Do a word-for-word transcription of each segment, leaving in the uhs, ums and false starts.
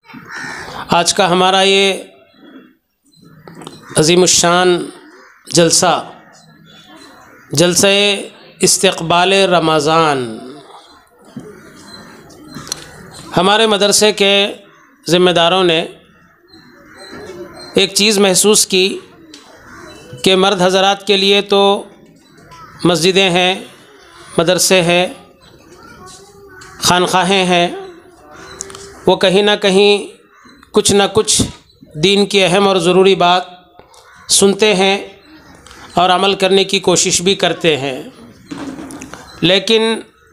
آج کا ہمارا یہ عظیم الشان جلسہ جلسہ استقبال رمضان ہمارے مدرسے کے ذمہ داروں نے ایک چیز محسوس کی کہ مرد حضرات کے لیے تو مسجدیں ہیں، مدرسے ہیں، خانقاہیں ہیں، وہ کہیں نہ کہیں کچھ نہ کچھ دین کی اہم اور ضروری بات سنتے ہیں اور عمل کرنے کی کوشش بھی کرتے ہیں، لیکن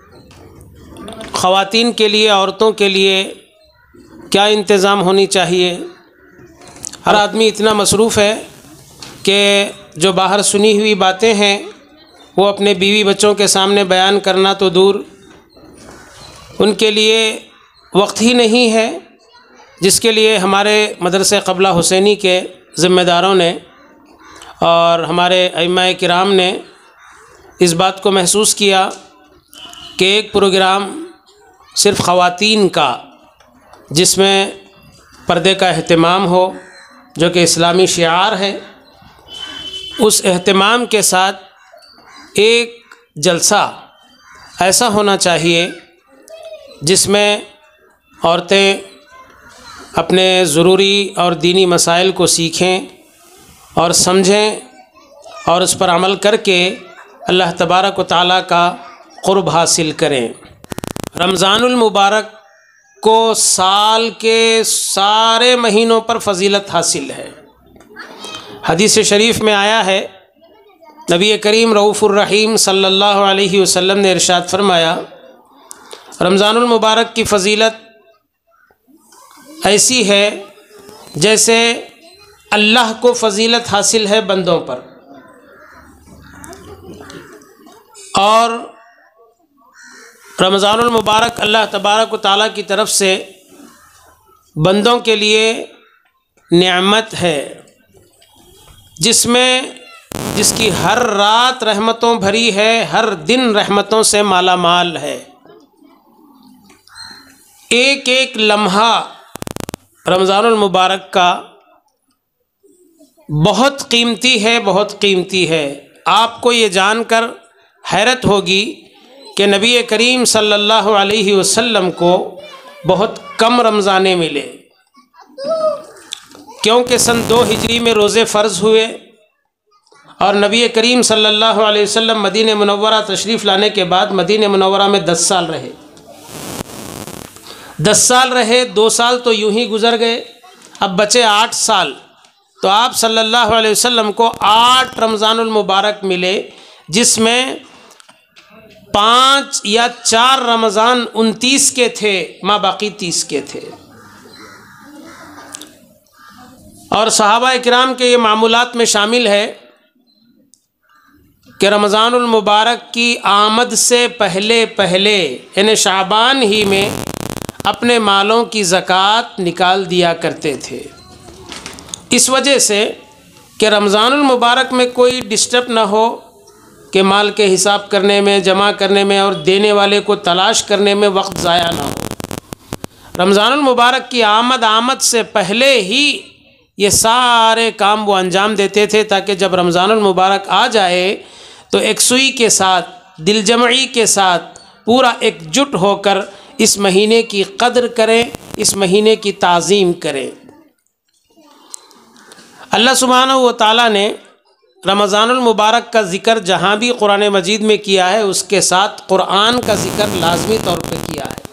خواتین کے لیے، عورتوں کے لیے کیا انتظام ہونی چاہیے؟ ہر آدمی اتنا مصروف ہے کہ جو باہر سنی ہوئی باتیں ہیں وہ اپنے بیوی بچوں کے سامنے بیان کرنا تو دور، ان کے لیے وقت ہی نہیں ہے، جس کے لیے ہمارے مدرسہ قبلہ حسینی کے ذمہ داروں نے اور ہمارے ائمہ کرام نے اس بات کو محسوس کیا کہ ایک پروگرام صرف خواتین کا، جس میں پردے کا اہتمام ہو جو کہ اسلامی شعار ہے، اس اہتمام کے ساتھ ایک جلسہ ایسا ہونا چاہیے جس میں عورتیں اپنے ضروری اور دینی مسائل کو سیکھیں اور سمجھیں اور اس پر عمل کر کے اللہ تبارک و تعالیٰ کا قرب حاصل کریں۔ رمضان المبارک کو سال کے سارے مہینوں پر فضیلت حاصل ہے۔ حدیث شریف میں آیا ہے، نبی کریم رؤوف الرحیم صلی اللہ علیہ وسلم نے ارشاد فرمایا، رمضان المبارک کی فضیلت ایسی ہے جیسے اللہ کو فضیلت حاصل ہے بندوں پر، اور رمضان المبارک اللہ تبارک و تعالیٰ کی طرف سے بندوں کے لیے نعمت ہے، جس میں جس کی ہر رات رحمتوں بھری ہے، ہر دن رحمتوں سے مالا مال ہے۔ ایک ایک لمحہ رمضان المبارک کا بہت قیمتی ہے، بہت قیمتی ہے۔ آپ کو یہ جان کر حیرت ہوگی کہ نبی کریم صلی اللہ علیہ وسلم کو بہت کم رمضانے ملے، کیونکہ سن دو ہجری میں روزے فرض ہوئے اور نبی کریم صلی اللہ علیہ وسلم مدینہ منورہ تشریف لانے کے بعد مدینہ منورہ میں دس سال رہے دس سال رہے دو سال تو یوں ہی گزر گئے، اب بچے آٹھ سال، تو آپ صلی اللہ علیہ وسلم کو آٹھ رمضان المبارک ملے، جس میں پانچ یا چار رمضان انتیس کے تھے، ماں باقی تیس کے تھے۔ اور صحابہ کرام کے یہ معمولات میں شامل ہے کہ رمضان المبارک کی آمد سے پہلے پہلے یعنی شعبان ہی میں اپنے مالوں کی زکوٰۃ نکال دیا کرتے تھے، اس وجہ سے کہ رمضان المبارک میں کوئی ڈسٹرب نہ ہو کہ مال کے حساب کرنے میں، جمع کرنے میں اور دینے والے کو تلاش کرنے میں وقت ضائع نہ ہو۔ رمضان المبارک کی آمد آمد سے پہلے ہی یہ سارے کام وہ انجام دیتے تھے، تاکہ جب رمضان المبارک آ جائے تو یکسوئی کے ساتھ، دل جمعی کے ساتھ پورا ایک جٹ ہو کر اس مہینے کی قدر کریں، اس مہینے کی تعظیم کریں۔ اللہ سبحانہ و تعالیٰ نے رمضان المبارک کا ذکر جہاں بھی قرآن مجید میں کیا ہے، اس کے ساتھ قرآن کا ذکر لازمی طور پہ کیا ہے۔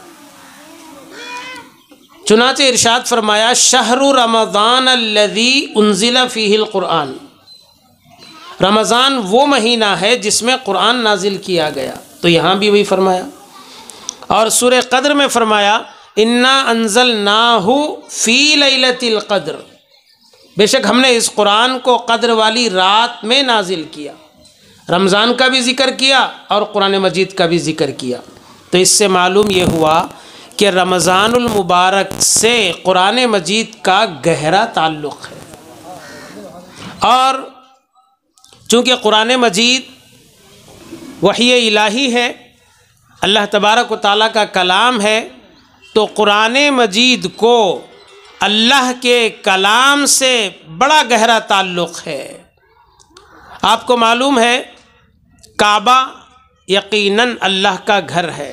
چنانچہ ارشاد فرمایا، شہر رمضان الذی انزل فیہ القرآن، رمضان وہ مہینہ ہے جس میں قرآن نازل کیا گیا، تو یہاں بھی وہی فرمایا۔ اور سورہ قدر میں فرمایا، انا انزلناہ فی لیلۃ القدر، بے شک ہم نے اس قرآن کو قدر والی رات میں نازل کیا۔ رمضان کا بھی ذکر کیا اور قرآن مجید کا بھی ذکر کیا، تو اس سے معلوم یہ ہوا کہ رمضان المبارک سے قرآن مجید کا گہرا تعلق ہے، اور چونکہ قرآن مجید وحی الہی ہے، اللہ تبارک و تعالیٰ کا کلام ہے، تو قرآن مجید کو اللہ کے کلام سے بڑا گہرا تعلق ہے۔ آپ کو معلوم ہے کعبہ یقیناً اللہ کا گھر ہے،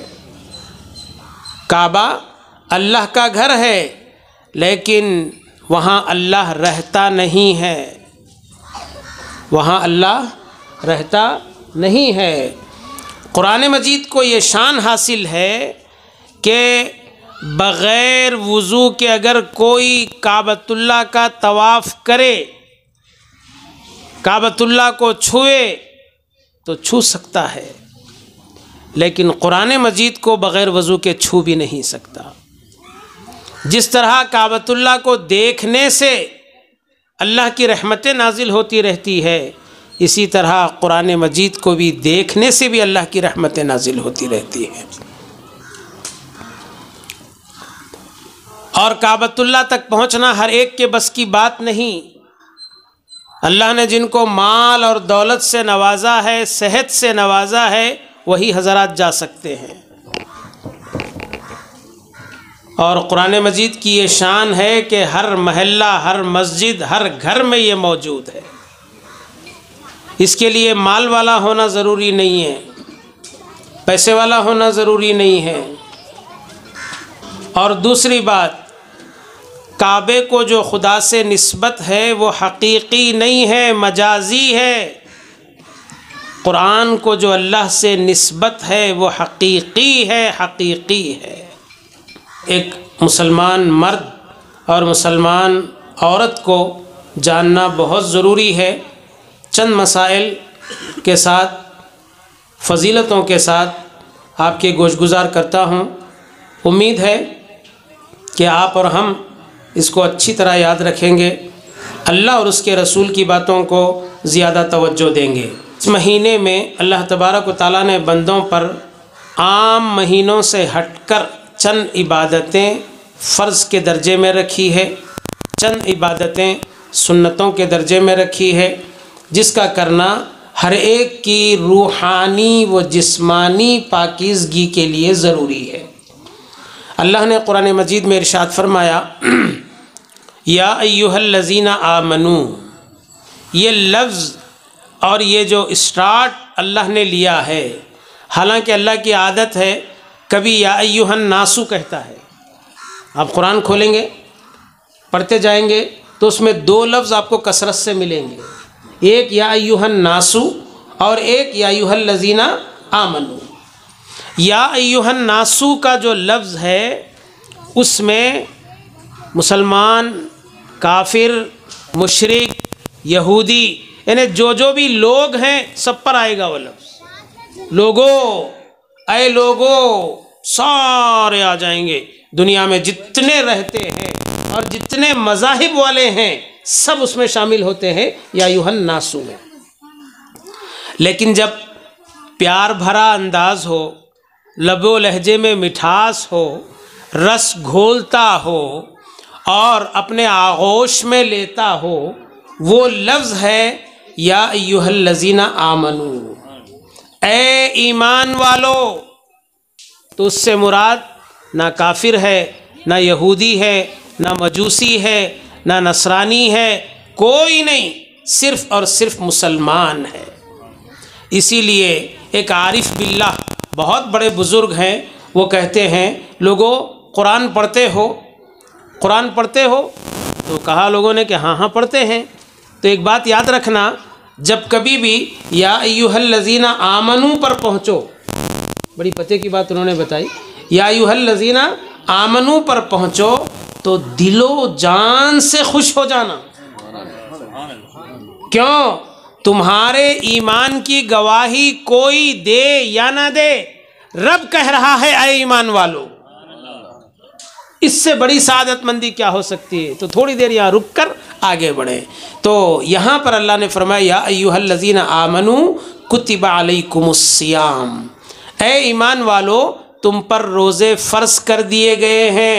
کعبہ اللہ کا گھر ہے، لیکن وہاں اللہ رہتا نہیں ہے، وہاں اللہ رہتا نہیں ہے۔ قرآن مجید کو یہ شان حاصل ہے کہ بغیر وضو کے اگر کوئی کعبۃ اللہ کا طواف کرے، کعبۃ اللہ کو چھوئے تو چھو سکتا ہے، لیکن قرآن مجید کو بغیر وضو کے چھو بھی نہیں سکتا۔ جس طرح کعبۃ اللہ کو دیکھنے سے اللہ کی رحمتیں نازل ہوتی رہتی ہے، اسی طرح قرآن مجید کو بھی دیکھنے سے بھی اللہ کی رحمتیں نازل ہوتی رہتی ہیں۔ اور کعبۃ اللہ تک پہنچنا ہر ایک کے بس کی بات نہیں۔ اللہ نے جن کو مال اور دولت سے نوازا ہے، صحت سے نوازا ہے، وہی حضرات جا سکتے ہیں۔ اور قرآن مجید کی یہ شان ہے کہ ہر محلہ، ہر مسجد، ہر گھر میں یہ موجود ہے۔ اس کے لیے مال والا ہونا ضروری نہیں ہے، پیسے والا ہونا ضروری نہیں ہے۔ اور دوسری بات، کعبے کو جو خدا سے نسبت ہے وہ حقیقی نہیں ہے، مجازی ہے۔ قرآن کو جو اللہ سے نسبت ہے وہ حقیقی ہے، حقیقی ہے۔ ایک مسلمان مرد اور مسلمان عورت کو جاننا بہت ضروری ہے۔ چند مسائل کے ساتھ، فضیلتوں کے ساتھ آپ کے گوش گزار کرتا ہوں۔ امید ہے کہ آپ اور ہم اس کو اچھی طرح یاد رکھیں گے، اللہ اور اس کے رسول کی باتوں کو زیادہ توجہ دیں گے۔ اس مہینے میں اللہ تبارک و تعالیٰ نے بندوں پر عام مہینوں سے ہٹ کر چند عبادتیں فرض کے درجے میں رکھی ہے، چند عبادتیں سنتوں کے درجے میں رکھی ہے، جس کا کرنا ہر ایک کی روحانی و جسمانی پاکیزگی کے لیے ضروری ہے۔ اللہ نے قرآن مجید میں ارشاد فرمایا، یا ایھا الذین آمنو، یہ لفظ اور یہ جو اسٹارٹ اللہ نے لیا ہے، حالانکہ اللہ کی عادت ہے کبھی یا ایھا الناسو کہتا ہے۔ آپ قرآن کھولیں گے، پڑھتے جائیں گے تو اس میں دو لفظ آپ کو کثرت سے ملیں گے، ایک یا ایھا الناسو اور ایک یا ایھا الذین آمنو۔ یا ایھا الناسو کا جو لفظ ہے اس میں مسلمان، کافر، مشرک، یہودی، یعنی جو جو بھی لوگ ہیں سب پر آئے گا وہ لفظ۔ لوگوں، اے لوگوں، سارے آ جائیں گے، دنیا میں جتنے رہتے ہیں اور جتنے مذاہب والے ہیں سب اس میں شامل ہوتے ہیں یا ایھا الناسو میں۔ لیکن جب پیار بھرا انداز ہو، لب و لہجے میں مٹھاس ہو، رس گھولتا ہو اور اپنے آغوش میں لیتا ہو، وہ لفظ ہے یا ایھا الذین آمنو، اے ایمان والو۔ تو اس سے مراد نہ کافر ہے، نہ یہودی ہے، نہ مجوسی ہے، نہ نصرانی ہے، کوئی نہیں، صرف اور صرف مسلمان ہے۔ اسی لیے ایک عارف باللہ، بہت بڑے بزرگ ہیں، وہ کہتے ہیں لوگوں قرآن پڑھتے ہو، قرآن پڑھتے ہو؟ تو کہا لوگوں نے کہ ہاں ہاں پڑھتے ہیں۔ تو ایک بات یاد رکھنا، جب کبھی بھی یا ایھا الذین آمنو پر پہنچو، بڑی پتے کی بات انہوں نے بتائی، یا ایھا الذین آمنو پر پہنچو تو دل و جان سے خوش ہو جانا۔ کیوں؟ تمہارے ایمان کی گواہی کوئی دے یا نہ دے، رب کہہ رہا ہے اے ایمان والو۔ اس سے بڑی سعادت مندی کیا ہو سکتی ہے؟ تو تھوڑی دیر یہاں رک کر آگے بڑھیں۔ تو یہاں پر اللہ نے فرمایا یا ایھا الذین آمنو کتب علیکم الصیام، اے ایمان والو تم پر روزے فرض کر دیے گئے ہیں۔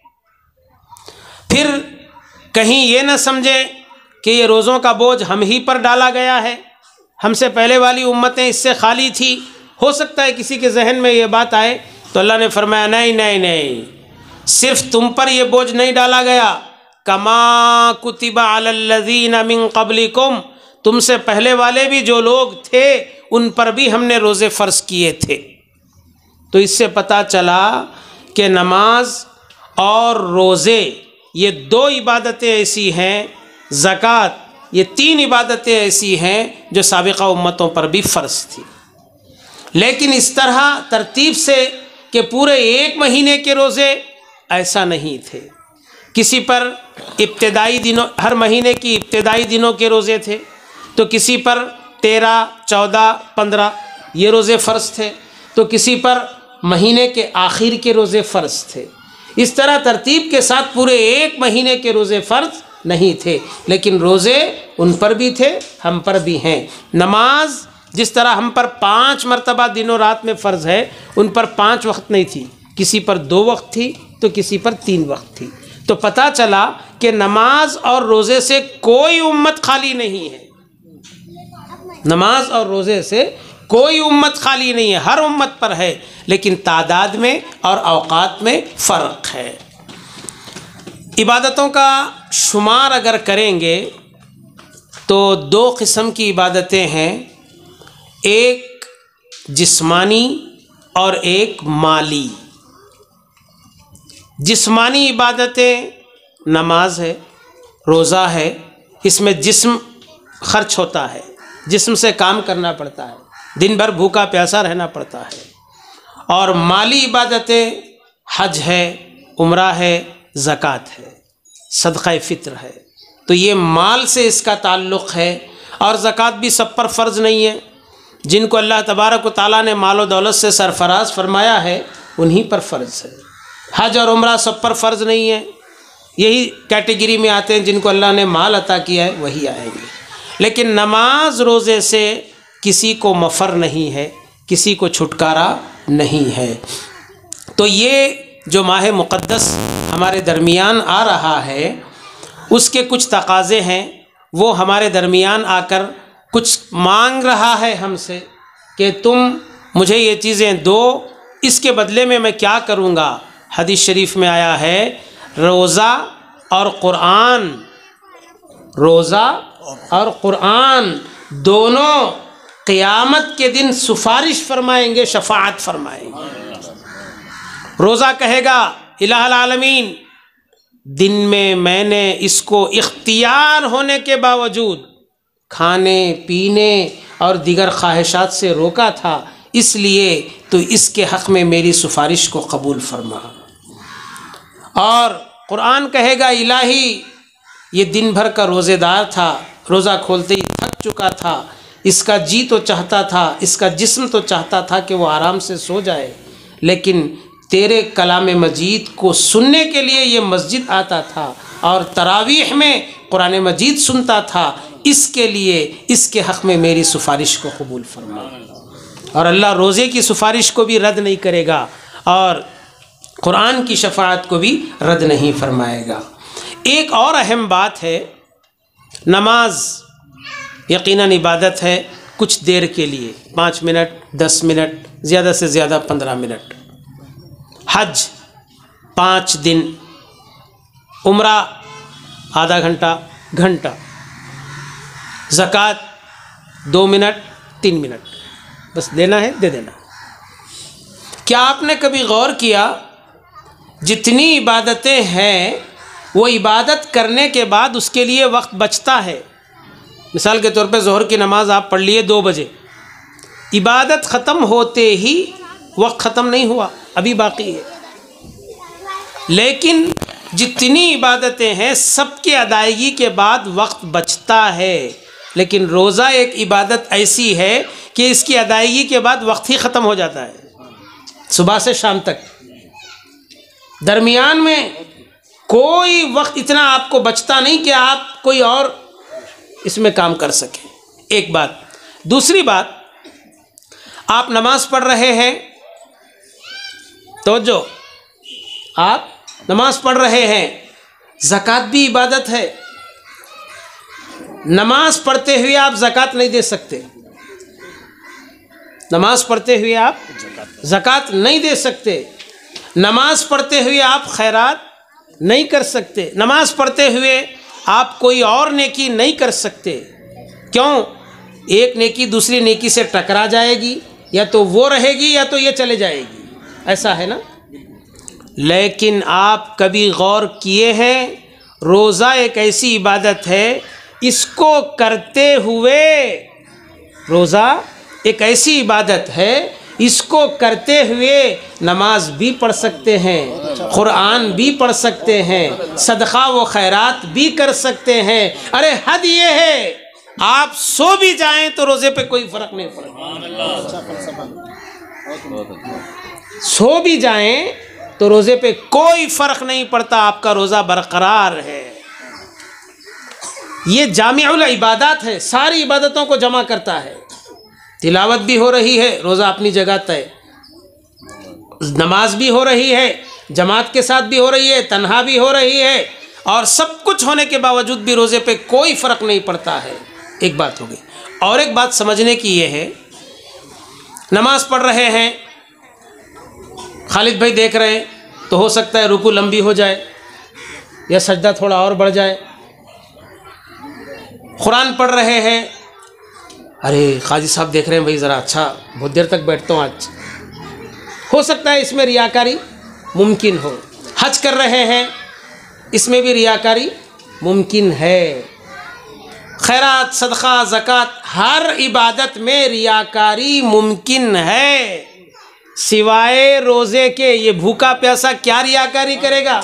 پھر کہیں یہ نہ سمجھے کہ یہ روزوں کا بوجھ ہم ہی پر ڈالا گیا ہے، ہم سے پہلے والی امتیں اس سے خالی تھی۔ ہو سکتا ہے کسی کے ذہن میں یہ بات آئے، تو اللہ نے فرمایا نہیں نہیں نہیں، صرف تم پر یہ بوجھ نہیں ڈالا گیا، کما کتب علی الذین من قبلکم، تم سے پہلے والے بھی جو لوگ تھے ان پر بھی ہم نے روزے فرض کیے تھے۔ تو اس سے پتہ چلا کہ نماز اور روزے یہ دو عبادتیں ایسی ہیں، زکوٰۃ یہ تین عبادتیں ایسی ہیں جو سابقہ امتوں پر بھی فرض تھی، لیکن اس طرح ترتیب سے کہ پورے ایک مہینے کے روزے ایسا نہیں تھے۔ کسی پر ابتدائی دنوں، ہر مہینے کی ابتدائی دنوں کے روزے تھے، تو کسی پر تیرہ، چودہ، پندرہ یہ روزے فرض تھے، تو کسی پر مہینے کے آخر کے روزے فرض تھے۔ اس طرح ترتیب کے ساتھ پورے ایک مہینے کے روزے فرض نہیں تھے، لیکن روزے ان پر بھی تھے، ہم پر بھی ہیں۔ نماز جس طرح ہم پر پانچ مرتبہ دن و رات میں فرض ہے، ان پر پانچ وقت نہیں تھی، کسی پر دو وقت تھی تو کسی پر تین وقت تھی۔ تو پتہ چلا کہ نماز اور روزے سے کوئی امت خالی نہیں ہے، نماز اور روزے سے کوئی امت خالی نہیں ہے، ہر امت پر ہے، لیکن تعداد میں اور اوقات میں فرق ہے۔ عبادتوں کا شمار اگر کریں گے تو دو قسم کی عبادتیں ہیں، ایک جسمانی اور ایک مالی۔ جسمانی عبادتیں نماز ہے، روزہ ہے، اس میں جسم خرچ ہوتا ہے، جسم سے کام کرنا پڑتا ہے، دن بھر بھوکا پیاسا رہنا پڑتا ہے۔ اور مالی عبادتیں حج ہے، عمرہ ہے، زکوٰۃ ہے، صدقہ فطر ہے، تو یہ مال سے اس کا تعلق ہے۔ اور زکوٰۃ بھی سب پر فرض نہیں ہے، جن کو اللہ تبارک و تعالیٰ نے مال و دولت سے سرفراز فرمایا ہے انہی پر فرض ہے۔ حج اور عمرہ سب پر فرض نہیں ہے، یہی کیٹیگری میں آتے ہیں، جن کو اللہ نے مال عطا کیا ہے وہی آئیں گے۔ لیکن نماز روزے سے کسی کو مفر نہیں ہے، کسی کو چھٹکارا نہیں ہے۔ تو یہ جو ماہ مقدس ہمارے درمیان آ رہا ہے، اس کے کچھ تقاضے ہیں، وہ ہمارے درمیان آ کر کچھ مانگ رہا ہے ہم سے کہ تم مجھے یہ چیزیں دو، اس کے بدلے میں میں کیا کروں گا۔ حدیث شریف میں آیا ہے روزہ اور قرآن، روزہ اور قرآن دونوں قیامت کے دن سفارش فرمائیں گے، شفاعت فرمائیں گے۔ روزہ کہے گا الہ العالمین، دن میں میں نے اس کو اختیار ہونے کے باوجود کھانے پینے اور دیگر خواہشات سے روکا تھا، اس لیے تو اس کے حق میں میری سفارش کو قبول فرما۔ اور قرآن کہے گا الہی، یہ دن بھر کا روزے دار تھا، روزہ کھولتے ہی تھک چکا تھا، اس کا جی تو چاہتا تھا، اس کا جسم تو چاہتا تھا کہ وہ آرام سے سو جائے، لیکن تیرے کلام مجید کو سننے کے لیے یہ مسجد آتا تھا اور تراویح میں قرآن مجید سنتا تھا، اس کے لیے اس کے حق میں میری سفارش کو قبول فرما۔ اور اللہ روزے کی سفارش کو بھی رد نہیں کرے گا اور قرآن کی شفاعت کو بھی رد نہیں فرمائے گا۔ ایک اور اہم بات ہے، نماز یقیناً عبادت ہے کچھ دیر کے لیے، پانچ منٹ، دس منٹ، زیادہ سے زیادہ پندرہ منٹ۔ حج پانچ دن، عمرہ آدھا گھنٹہ، گھنٹہ، زکوٰۃ دو منٹ، تین منٹ، بس دینا ہے دے دینا۔ کیا آپ نے کبھی غور کیا جتنی عبادتیں ہیں وہ عبادت کرنے کے بعد اس کے لیے وقت بچتا ہے؟ مثال کے طور پہ ظہر کی نماز آپ پڑھ لیے دو بجے، عبادت ختم ہوتے ہی وقت ختم نہیں ہوا، ابھی باقی ہے۔ لیکن جتنی عبادتیں ہیں سب کی ادائیگی کے بعد وقت بچتا ہے، لیکن روزہ ایک عبادت ایسی ہے کہ اس کی ادائیگی کے بعد وقت ہی ختم ہو جاتا ہے، صبح سے شام تک، درمیان میں کوئی وقت اتنا آپ کو بچتا نہیں کہ آپ کوئی اور اس میں کام کر سکیں۔ ایک بات۔ دوسری بات، آپ نماز پڑھ رہے ہیں، توجہ، آپ نماز پڑھ رہے ہیں، زکوٰۃ بھی عبادت ہے، نماز پڑھتے ہوئے آپ زکوٰۃ نہیں دے سکتے، نماز پڑھتے ہوئے آپ زکوٰۃ نہیں دے سکتے، نماز پڑھتے ہوئے آپ خیرات نہیں کر سکتے، نماز پڑھتے ہوئے آپ کوئی اور نیکی نہیں کر سکتے۔ کیوں؟ ایک نیکی دوسری نیکی سے ٹکرا جائے گی، یا تو وہ رہے گی یا تو یہ چلے جائے گی، ایسا ہے نا۔ لیکن آپ کبھی غور کیے ہیں روزہ ایک ایسی عبادت ہے، اس کو کرتے ہوئے، روزہ ایک ایسی عبادت ہے اس کو کرتے ہوئے نماز بھی پڑھ سکتے ہیں، قرآن بھی پڑھ سکتے ہیں، صدقہ و خیرات بھی کر سکتے ہیں۔ ارے حد یہ ہے آپ سو بھی جائیں تو روزے پہ کوئی فرق نہیں پڑتا، سو بھی جائیں تو روزے پہ کوئی فرق نہیں پڑتا، آپ کا روزہ برقرار ہے۔ یہ جامع العبادات ہے، ساری عبادتوں کو جمع کرتا ہے۔ تلاوت بھی ہو رہی ہے، روزہ اپنی جگہ طے، نماز بھی ہو رہی ہے، جماعت کے ساتھ بھی ہو رہی ہے، تنہا بھی ہو رہی ہے، اور سب کچھ ہونے کے باوجود بھی روزے پہ کوئی فرق نہیں پڑتا ہے۔ ایک بات ہو گئی، اور ایک بات سمجھنے کی یہ ہے، نماز پڑھ رہے ہیں، خالد بھائی دیکھ رہے ہیں تو ہو سکتا ہے رکوع لمبی ہو جائے یا سجدہ تھوڑا اور بڑھ جائے۔ قرآن پڑھ رہے ہیں، ارے قاضی صاحب دیکھ رہے ہیں بھائی ذرا اچھا بہت دیر تک بیٹھتا ہوں آج، ہو سکتا ہے اس میں ریاکاری ممکن ہو۔ حج کر رہے ہیں، اس میں بھی ریاکاری ممکن ہے۔ خیرات، صدقہ، زکوٰۃ، ہر عبادت میں ریاکاری ممکن ہے، سوائے روزے کے۔ یہ بھوکا پیاسا کیا ریاکاری کرے گا؟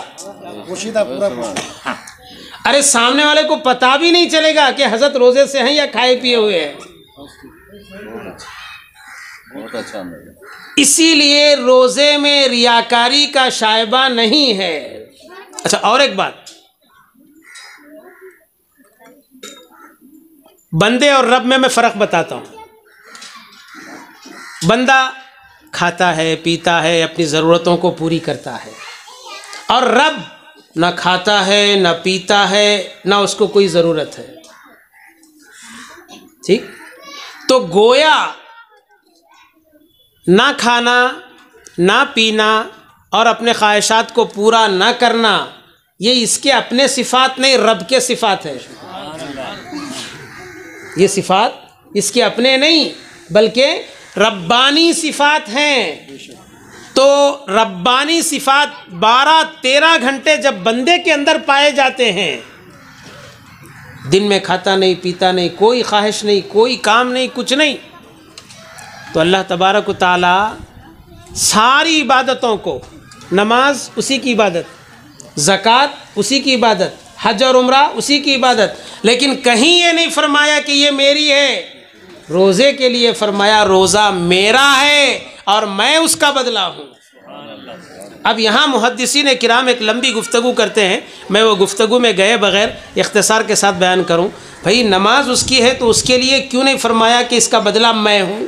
ارے سامنے والے کو پتہ بھی نہیں چلے گا کہ حضرت روزے سے ہیں یا کھائے پیے ہوئے ہیں۔ اسی لیے روزے میں ریاکاری کا شائبہ نہیں ہے۔ اچھا، اور ایک بات، بندے اور رب میں میں فرق بتاتا ہوں۔ بندہ کھاتا ہے، پیتا ہے، اپنی ضرورتوں کو پوری کرتا ہے، اور رب نہ کھاتا ہے، نہ پیتا ہے، نہ اس کو کوئی ضرورت ہے۔ ٹھیک؟ تو گویا نہ کھانا، نہ پینا اور اپنے خواہشات کو پورا نہ کرنا، یہ اس کے اپنے صفات نہیں، رب کے صفات ہے۔ یہ صفات اس کے اپنے نہیں بلکہ ربانی صفات ہیں۔ تو ربانی صفات بارہ تیرہ گھنٹے جب بندے کے اندر پائے جاتے ہیں، دن میں کھاتا نہیں، پیتا نہیں، کوئی خواہش نہیں، کوئی کام نہیں، کچھ نہیں، تو اللہ تبارک و تعالی ساری عبادتوں کو، نماز اسی کی عبادت، زکوٰۃ اسی کی عبادت، حج اور عمرہ اسی کی عبادت، لیکن کہیں یہ نہیں فرمایا کہ یہ میری ہے۔ روزے کے لیے فرمایا روزہ میرا ہے اور میں اس کا بدلہ ہوں۔ اب یہاں محدثین کرام ایک لمبی گفتگو کرتے ہیں، میں وہ گفتگو میں گئے بغیر اختصار کے ساتھ بیان کروں۔ بھئی نماز اس کی ہے تو اس کے لیے کیوں نہیں فرمایا کہ اس کا بدلہ میں ہوں؟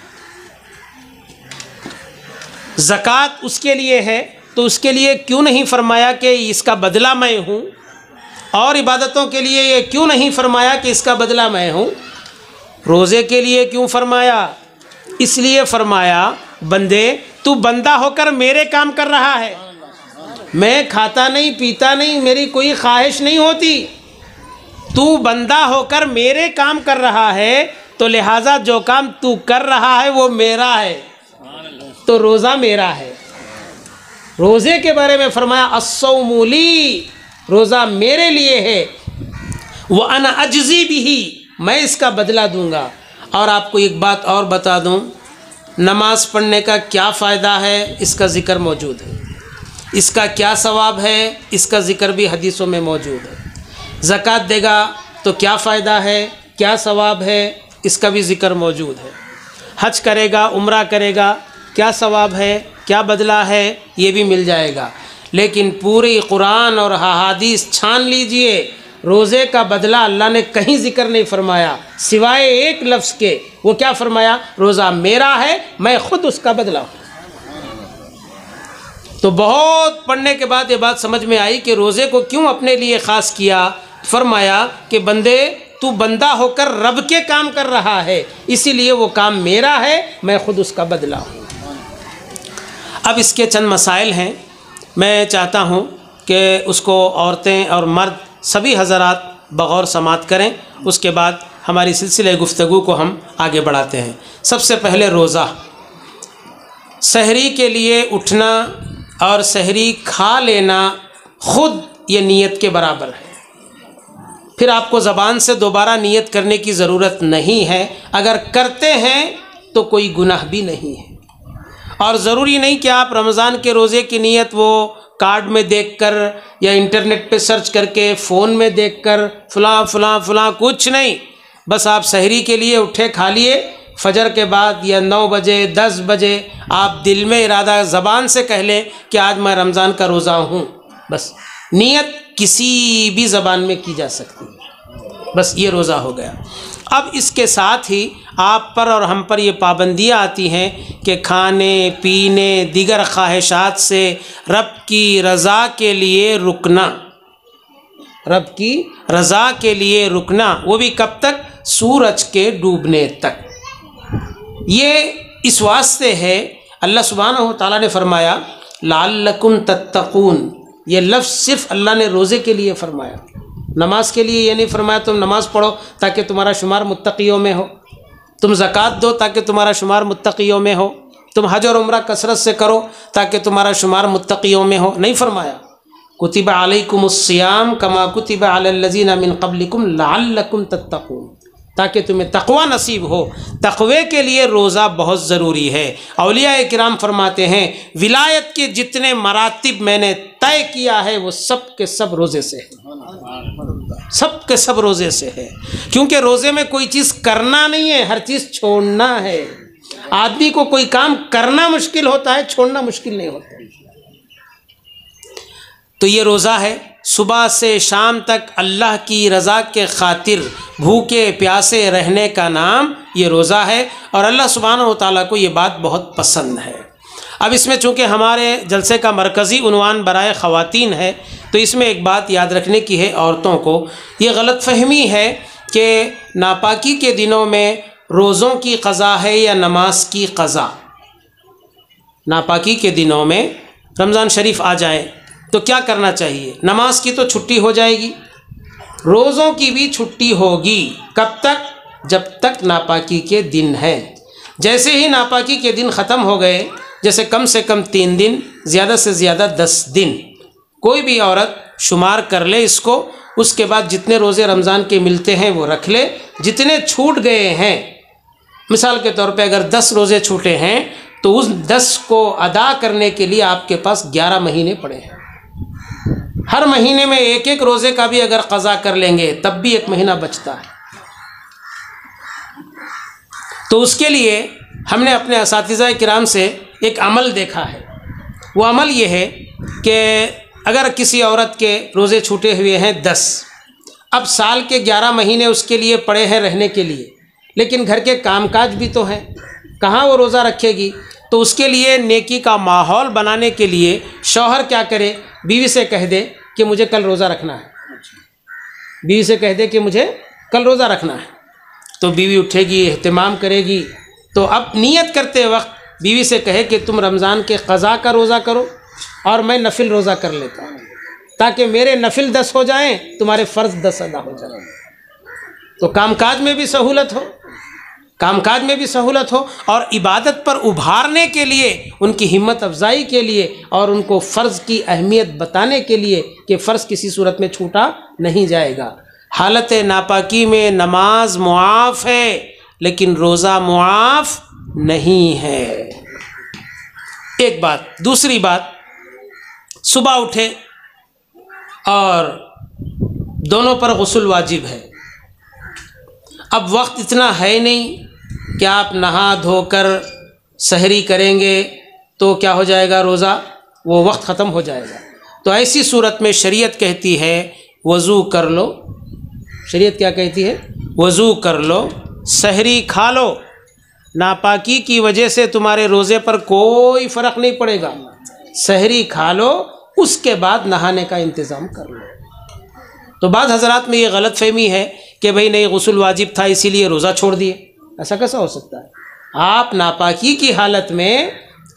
زکوٰۃ اس کے لیے ہے تو اس کے لیے کیوں نہیں فرمایا کہ اس کا بدلہ میں ہوں؟ اور عبادتوں کے لیے یہ کیوں نہیں فرمایا کہ اس کا بدلہ میں ہوں؟ روزے کے لیے کیوں فرمایا؟ اس لیے فرمایا بندے تو بندہ ہو کر میرے کام کر رہا ہے، میں کھاتا نہیں، پیتا نہیں، میری کوئی خواہش نہیں ہوتی، تو بندہ ہو کر میرے کام کر رہا ہے، تو لہٰذا جو کام تو کر رہا ہے وہ میرا ہے، تو روزہ میرا ہے۔ روزے کے بارے میں فرمایا الصوم لی، روزہ میرے لیے ہے، وَأَنَا أَجْزِي بِهِ، میں اس کا بدلہ دوں گا۔ اور آپ کو ایک بات اور بتا دوں، نماز پڑھنے کا کیا فائدہ ہے اس کا ذکر موجود ہے، اس کا کیا ثواب ہے اس کا ذکر بھی حدیثوں میں موجود ہے۔ زکوٰۃ دے گا تو کیا فائدہ ہے، کیا ثواب ہے، اس کا بھی ذکر موجود ہے۔ حج کرے گا، عمرہ کرے گا، کیا ثواب ہے، کیا بدلہ ہے، یہ بھی مل جائے گا۔ لیکن پوری قرآن اور احادیث چھان لیجئے، روزے کا بدلہ اللہ نے کہیں ذکر نہیں فرمایا سوائے ایک لفظ کے۔ وہ کیا فرمایا؟ روزہ میرا ہے، میں خود اس کا بدلہ ہوں۔ تو بہت پڑھنے کے بعد یہ بات سمجھ میں آئی کہ روزے کو کیوں اپنے لیے خاص کیا۔ فرمایا کہ بندے تو بندہ ہو کر رب کے کام کر رہا ہے، اسی لیے وہ کام میرا ہے، میں خود اس کا بدلہ ہوں۔ اب اس کے چند مسائل ہیں، میں چاہتا ہوں کہ اس کو عورتیں اور مرد سبھی حضرات بغور سماعت کریں، اس کے بعد ہماری سلسلہ گفتگو کو ہم آگے بڑھاتے ہیں۔ سب سے پہلے روزہ، سحری کے لیے اٹھنا اور سحری کھا لینا خود یہ نیت کے برابر ہے، پھر آپ کو زبان سے دوبارہ نیت کرنے کی ضرورت نہیں ہے، اگر کرتے ہیں تو کوئی گناہ بھی نہیں ہے۔ اور ضروری نہیں کہ آپ رمضان کے روزے کی نیت وہ کارڈ میں دیکھ کر یا انٹرنیٹ پہ سرچ کر کے فون میں دیکھ کر فلاں فلاں فلاں، کچھ نہیں، بس آپ سحری کے لیے اٹھے، کھا لیے، فجر کے بعد یا نو بجے دس بجے آپ دل میں ارادہ زبان سے کہہ لیں کہ آج میں رمضان کا روزہ ہوں، بس نیت کسی بھی زبان میں کی جا سکتی ہے، بس یہ روزہ ہو گیا۔ اب اس کے ساتھ ہی آپ پر اور ہم پر یہ پابندیاں آتی ہیں کہ کھانے پینے دیگر خواہشات سے رب کی رضا کے لیے رکنا، رب کی رضا کے لیے رکنا، وہ بھی کب تک؟ سورج کے ڈوبنے تک۔ یہ اس واسطے ہے، اللہ سبحانہ و تعالیٰ نے فرمایا لعلکم تتقون، یہ لفظ صرف اللہ نے روزے کے لیے فرمایا، نماز کے لیے یہ نہیں فرمایا تم نماز پڑھو تاکہ تمہارا شمار متقیوں میں ہو، تم زکوٰۃ دو تاکہ تمہارا شمار متقیوں میں ہو، تم حج اور عمرہ کثرت سے کرو تاکہ تمہارا شمار متقیوں میں ہو، نہیں فرمایا کتب علیکم الصیام کما کتب علی الذین من قبلکم لعلکم تتقون، تاکہ تمہیں تقوی نصیب ہو۔ تقوی کے لیے روزہ بہت ضروری ہے۔ اولیاء کرام فرماتے ہیں ولایت کے جتنے مراتب میں نے طے کیا ہے وہ سب کے سب روزے سے ہے، سب کے سب روزے سے ہے، کیونکہ روزے میں کوئی چیز کرنا نہیں ہے، ہر چیز چھوڑنا ہے۔ آدمی کو کوئی کام کرنا مشکل ہوتا ہے، چھوڑنا مشکل نہیں ہوتا۔ تو یہ روزہ ہے، صبح سے شام تک اللہ کی رضا کے خاطر بھوکے پیاسے رہنے کا نام یہ روزہ ہے، اور اللہ سبحانہ و تعالیٰ کو یہ بات بہت پسند ہے۔ اب اس میں چونکہ ہمارے جلسے کا مرکزی عنوان برائے خواتین ہے، تو اس میں ایک بات یاد رکھنے کی ہے عورتوں کو، یہ غلط فہمی ہے کہ ناپاکی کے دنوں میں روزوں کی قضا ہے یا نماز کی قضا۔ ناپاکی کے دنوں میں رمضان شریف آ جائے تو کیا کرنا چاہیے؟ نماز کی تو چھٹی ہو جائے گی، روزوں کی بھی چھٹی ہوگی، کب تک؟ جب تک ناپاکی کے دن ہیں۔ جیسے ہی ناپاکی کے دن ختم ہو گئے، جیسے کم سے کم تین دن، زیادہ سے زیادہ دس دن، کوئی بھی عورت شمار کر لے اس کو، اس کے بعد جتنے روزے رمضان کے ملتے ہیں وہ رکھ لے، جتنے چھوٹ گئے ہیں، مثال کے طور پہ اگر دس روزے چھوٹے ہیں تو اس دس کو ادا کرنے کے لیے آپ کے پاس گیارہ مہینے پڑے ہیں۔ ہر مہینے میں ایک ایک روزے کا بھی اگر قضا کر لیں گے تب بھی ایک مہینہ بچتا ہے۔ تو اس کے لیے ہم نے اپنے اساتذہ کرام سے ایک عمل دیکھا ہے، وہ عمل یہ ہے کہ اگر کسی عورت کے روزے چھوٹے ہوئے ہیں دس، اب سال کے گیارہ مہینے اس کے لیے پڑے ہیں رہنے کے لیے، لیکن گھر کے کام کاج بھی تو ہیں، کہاں وہ روزہ رکھے گی؟ تو اس کے لیے نیکی کا ماحول بنانے کے لیے شوہر کیا کرے؟ بیوی سے کہہ دے کہ مجھے کل روزہ رکھنا ہے، بیوی سے کہہ دے کہ مجھے کل روزہ رکھنا ہے، تو بیوی اٹھے گی، اہتمام کرے گی۔ تو اب نیت کرتے وقت بیوی سے کہے کہ تم رمضان کے قضا کا روزہ کرو اور میں نفل روزہ کر لیتا ہوں، تاکہ میرے نفل دس ہو جائیں، تمہارے فرض دس ادا ہو جائیں، تو کام کاج میں بھی سہولت ہو، کام کاج میں بھی سہولت ہو، اور عبادت پر ابھارنے کے لیے، ان کی ہمت افزائی کے لیے، اور ان کو فرض کی اہمیت بتانے کے لیے کہ فرض کسی صورت میں چھوٹا نہیں جائے گا۔ حالت ناپاکی میں نماز معاف ہے لیکن روزہ معاف نہیں ہے، ایک بات۔ دوسری بات، صبح اٹھے اور دونوں پر غسل واجب ہے، اب وقت اتنا ہے نہیں کہ آپ نہا دھو کر سحری کریں گے تو کیا ہو جائے گا؟ روزہ وہ وقت ختم ہو جائے گا۔ تو ایسی صورت میں شریعت کہتی ہے وضو کر لو، شریعت کیا کہتی ہے؟ وضو کر لو، سحری کھا لو، ناپاکی کی وجہ سے تمہارے روزے پر کوئی فرق نہیں پڑے گا، سحری کھا لو، اس کے بعد نہانے کا انتظام کر لو۔ تو بعض حضرات میں یہ غلط فہمی ہے کہ بھئی نہیں غسل واجب تھا اسی لیے روزہ چھوڑ دیے، ایسا کیسا ہو سکتا ہے؟ آپ ناپاکی کی حالت میں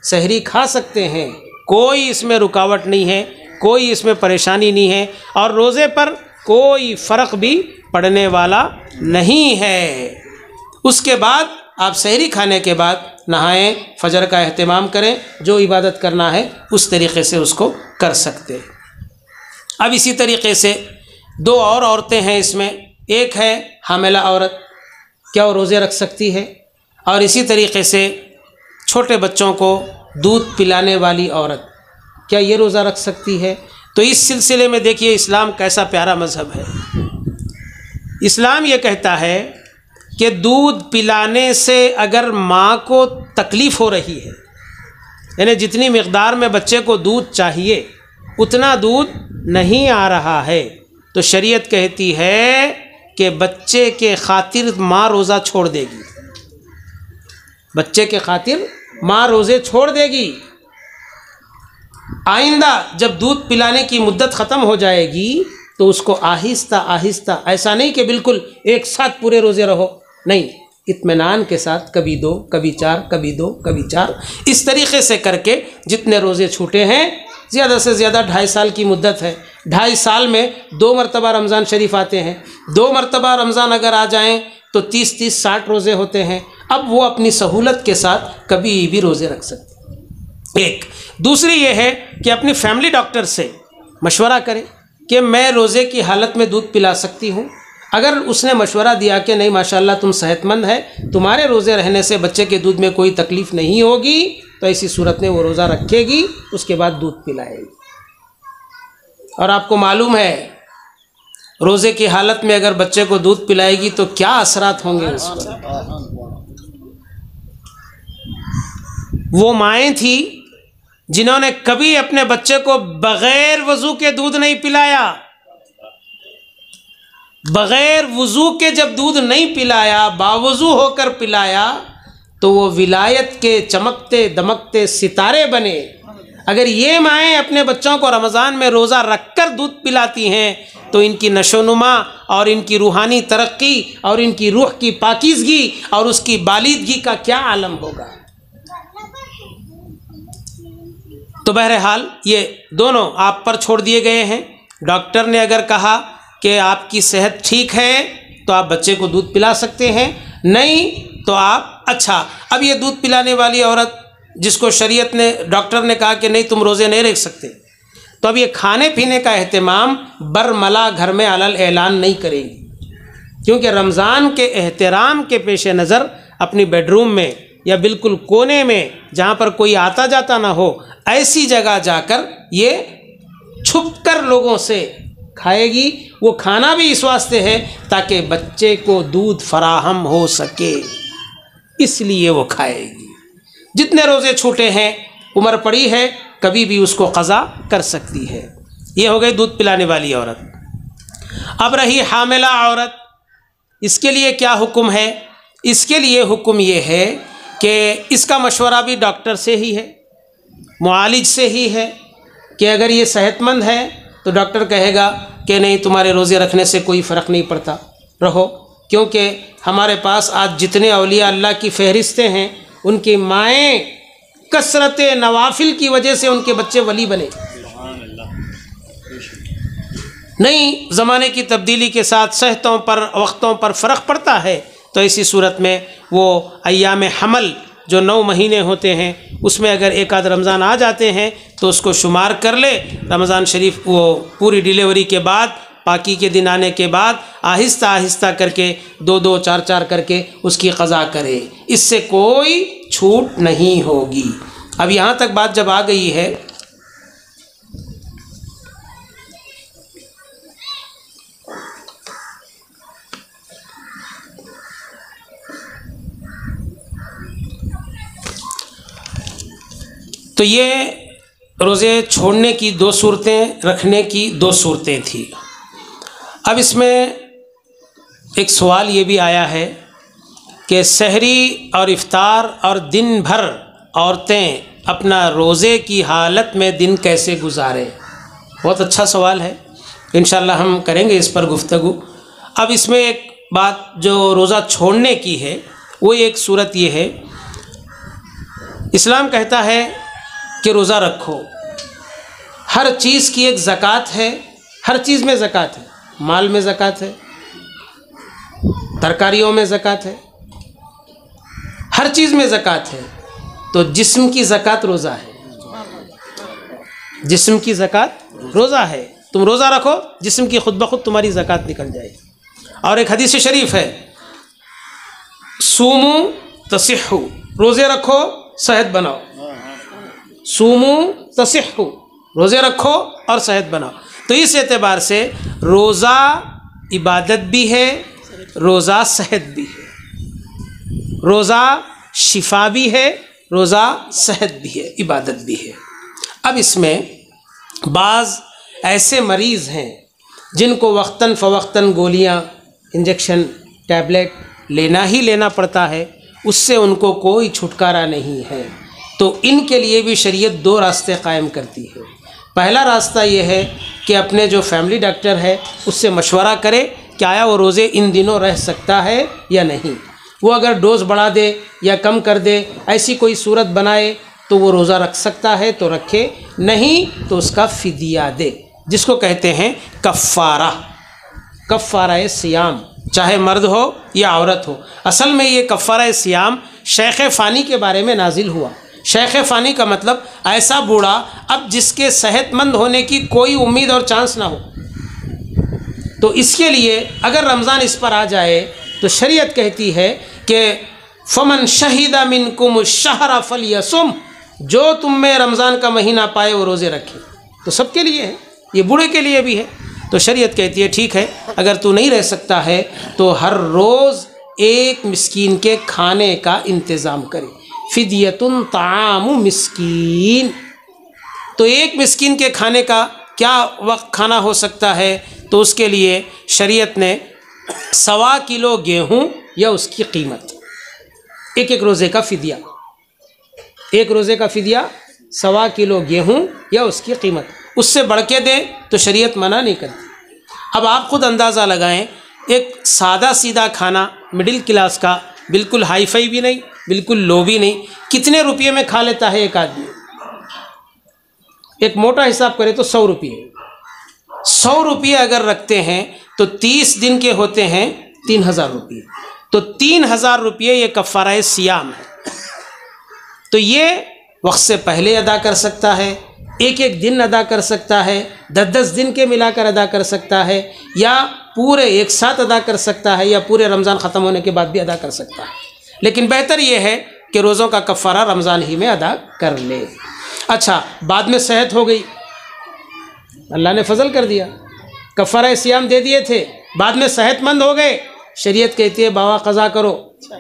سحری کھا سکتے ہیں، کوئی اس میں رکاوٹ نہیں ہے، کوئی اس میں پریشانی نہیں ہے، اور روزے پر کوئی فرق بھی پڑنے والا نہیں ہے۔ اس کے بعد آپ سحری کھانے کے بعد نہائیں، فجر کا اہتمام کریں، جو عبادت کرنا ہے اس طریقے سے اس کو کر سکتے۔ اب اسی طریقے سے دو اور عورتیں ہیں اس میں، ایک ہے حاملہ عورت، کیا وہ روزے رکھ سکتی ہے؟ اور اسی طریقے سے چھوٹے بچوں کو دودھ پلانے والی عورت، کیا یہ روزہ رکھ سکتی ہے؟ تو اس سلسلے میں دیکھیے اسلام کیسا پیارا مذہب ہے۔ اسلام یہ کہتا ہے کہ دودھ پلانے سے اگر ماں کو تکلیف ہو رہی ہے، یعنی جتنی مقدار میں بچے کو دودھ چاہیے اتنا دودھ نہیں آ رہا ہے، تو شریعت کہتی ہے کہ بچے کے خاطر ماں روزہ چھوڑ دے گی، بچے کے خاطر ماں روزے چھوڑ دے گی۔ آئندہ جب دودھ پلانے کی مدت ختم ہو جائے گی تو اس کو آہستہ آہستہ، ایسا نہیں کہ بالکل ایک ساتھ پورے روزے رہو، نہیں، اطمینان کے ساتھ کبھی دو، کبھی چار، کبھی دو، کبھی چار، اس طریقے سے کر کے جتنے روزے چھوٹے ہیں، زیادہ سے زیادہ ڈھائی سال کی مدت ہے، ڈھائی سال میں دو مرتبہ رمضان شریف آتے ہیں، دو مرتبہ رمضان اگر آ جائیں تو تیس تیس ساٹھ روزے ہوتے ہیں۔ اب وہ اپنی سہولت کے ساتھ کبھی بھی روزے رکھ سکتے ہیں۔ ایک دوسری یہ ہے کہ اپنی فیملی ڈاکٹر سے مشورہ کریں کہ میں روزے کی حالت میں دودھ پلا سکتی ہوں۔ اگر اس نے مشورہ دیا کہ نہیں ماشاءاللہ تم صحت مند ہے، تمہارے روزے رہنے سے بچے کے دودھ میں کوئی تکلیف نہیں ہوگی، تو ایسی صورت میں وہ روزہ رکھے گی، اس کے بعد دودھ پلائے گی۔ اور آپ کو معلوم ہے روزے کی حالت میں اگر بچے کو دودھ پلائے گی تو کیا اثرات ہوں گے اس پر۔ وہ مائیں تھیں جنہوں نے کبھی اپنے بچے کو بغیر وضو کے دودھ نہیں پلایا، بغیر وضو کے جب دودھ نہیں پلایا، باوضو ہو کر پلایا، تو وہ ولایت کے چمکتے دمکتے ستارے بنے۔ اگر یہ مائیں اپنے بچوں کو رمضان میں روزہ رکھ کر دودھ پلاتی ہیں تو ان کی نشو نما اور ان کی روحانی ترقی اور ان کی روح کی پاکیزگی اور اس کی بالیدگی کا کیا عالم ہوگا۔ تو بہرحال یہ دونوں آپ پر چھوڑ دیے گئے ہیں۔ ڈاکٹر نے اگر کہا کہ آپ کی صحت ٹھیک ہے تو آپ بچے کو دودھ پلا سکتے ہیں، نہیں تو آپ اچھا اب یہ دودھ پلانے والی عورت جس کو شریعت نے، ڈاکٹر نے کہا کہ نہیں تم روزے نہیں رکھ سکتے، تو اب یہ کھانے پینے کا اہتمام برملا گھر میں علل اعلان نہیں کرے گی، کیونکہ رمضان کے احترام کے پیش نظر اپنی بیڈ روم میں یا بالکل کونے میں جہاں پر کوئی آتا جاتا نہ ہو، ایسی جگہ جا کر یہ چھپ کر لوگوں سے کھائے گی۔ وہ کھانا بھی اس واسطے ہے تاکہ بچے کو دودھ فراہم ہو سکے، اس لیے وہ کھائے گی۔ جتنے روزے چھوٹے ہیں، عمر پڑی ہے، کبھی بھی اس کو قضا کر سکتی ہے۔ یہ ہو گئی دودھ پلانے والی عورت۔ اب رہی حاملہ عورت، اس کے لیے کیا حکم ہے؟ اس کے لیے حکم یہ ہے کہ اس کا مشورہ بھی ڈاکٹر سے ہی ہے، معالج سے ہی ہے، کہ اگر یہ صحت مند ہے تو ڈاکٹر کہے گا کہ نہیں تمہارے روزے رکھنے سے کوئی فرق نہیں پڑتا، رہو، کیونکہ ہمارے پاس آج جتنے اولیاء اللہ کی فہرستیں ہیں ان کی مائیں کثرت نوافل کی وجہ سے ان کے بچے ولی بنے۔ نہیں، زمانے کی تبدیلی کے ساتھ صحتوں پر وقتوں پر فرق پڑتا ہے، تو ایسی صورت میں وہ ایام حمل جو نو مہینے ہوتے ہیں اس میں اگر ایک آدھ رمضان آ جاتے ہیں تو اس کو شمار کر لے، رمضان شریف وہ پوری ڈیلیوری کے بعد، پاکی کے دن آنے کے بعد آہستہ آہستہ کر کے دو دو چار چار کر کے اس کی قضا کرے، اس سے کوئی چھوٹ نہیں ہوگی۔ اب یہاں تک بات جب آ گئی ہے تو یہ روزے چھوڑنے کی دو صورتیں، رکھنے کی دو صورتیں تھیں۔ اب اس میں ایک سوال یہ بھی آیا ہے کہ سحری اور افطار اور دن بھر عورتیں اپنا روزے کی حالت میں دن کیسے گزاریں؟ بہت اچھا سوال ہے، انشاءاللہ ہم کریں گے اس پر گفتگو۔ اب اس میں ایک بات جو روزہ چھوڑنے کی ہے وہ ایک صورت یہ ہے اسلام کہتا ہے کہ روزہ رکھو، ہر چیز کی ایک زکوٰۃ ہے، ہر چیز میں زکوٰۃ ہے، مال میں زکوٰۃ ہے، ترکاریوں میں زکوٰۃ ہے، ہر چیز میں زکوٰۃ ہے۔ تو جسم کی زکوٰۃ روزہ ہے، جسم کی زکوٰۃ روزہ ہے۔ تم روزہ رکھو، جسم کی خود بخود تمہاری زکوٰۃ نکل جائے گی۔ اور ایک حدیث شریف ہے، سومو تصحو، روزے رکھو صحت بناؤ، سومو تصحو، روزے رکھو اور صحت بناؤ۔ تو اس اعتبار سے روزہ عبادت بھی ہے، روزہ صحت بھی ہے، روزہ شفا بھی ہے، روزہ صحت بھی ہے، عبادت بھی ہے۔ اب اس میں بعض ایسے مریض ہیں جن کو وقتاً فوقتاً گولیاں، انجیکشن، ٹیبلٹ لینا ہی لینا پڑتا ہے، اس سے ان کو کوئی چھٹکارا نہیں ہے۔ تو ان کے لیے بھی شریعت دو راستے قائم کرتی ہے۔ پہلا راستہ یہ ہے کہ اپنے جو فیملی ڈاکٹر ہے اس سے مشورہ کرے کہ آیا وہ روزے ان دنوں رہ سکتا ہے یا نہیں۔ وہ اگر ڈوز بڑھا دے یا کم کر دے، ایسی کوئی صورت بنائے تو وہ روزہ رکھ سکتا ہے تو رکھے، نہیں تو اس کا فدیہ دے، جس کو کہتے ہیں کفارہ، کفارہ سیام، چاہے مرد ہو یا عورت ہو۔ اصل میں یہ کفارہ سیام شیخ فانی کے بارے میں نازل ہوا۔ شیخ فانی کا مطلب ایسا بوڑھا اب جس کے صحت مند ہونے کی کوئی امید اور چانس نہ ہو، تو اس کے لیے اگر رمضان اس پر آ جائے تو شریعت کہتی ہے کہ فمن شہید منکم الشہر فلیصم، جو تم میں رمضان کا مہینہ پائے وہ روزے رکھے۔ تو سب کے لیے ہے، یہ بوڑھے کے لیے بھی ہے۔ تو شریعت کہتی ہے ٹھیک ہے، اگر تو نہیں رہ سکتا ہے تو ہر روز ایک مسکین کے کھانے کا انتظام کرے، فدیۃ طعام مسکین۔ تو ایک مسکین کے کھانے کا کیا وقت کھانا ہو سکتا ہے؟ تو اس کے لیے شریعت نے سوا کلو گیہوں یا اس کی قیمت، ایک ایک روزے کا فدیہ، ایک روزے کا فدیہ سوا کلو گیہوں یا اس کی قیمت، اس سے بڑھ کے دیں تو شریعت منع نہیں کرتی۔ اب آپ خود اندازہ لگائیں، ایک سادہ سیدھا کھانا مڈل کلاس کا، بالکل ہائی فائی بھی نہیں، بالکل لو بھی نہیں، کتنے روپئے میں کھا لیتا ہے ایک آدمی؟ ایک موٹا حساب کرے تو سو روپئے، سو روپئے اگر رکھتے ہیں تو تیس دن کے ہوتے ہیں تین ہزار روپئے، تو تین ہزار روپئے یہ کفارہ سیام ہے۔ تو یہ وقت سے پہلے ادا کر سکتا ہے، ایک ایک دن ادا کر سکتا ہے، دس دس دن کے ملا کر ادا کر سکتا ہے، یا پورے ایک ساتھ ادا کر سکتا ہے، یا پورے رمضان ختم ہونے کے بعد بھی ادا کر سکتا ہے۔ لیکن بہتر یہ ہے کہ روزوں کا کفارہ رمضان ہی میں ادا کر لے۔ اچھا، بعد میں صحت ہو گئی، اللہ نے فضل کر دیا، کفارہ سیام دے دیے تھے، بعد میں صحت مند ہو گئے، شریعت کہتی ہے باوا قضا کرو،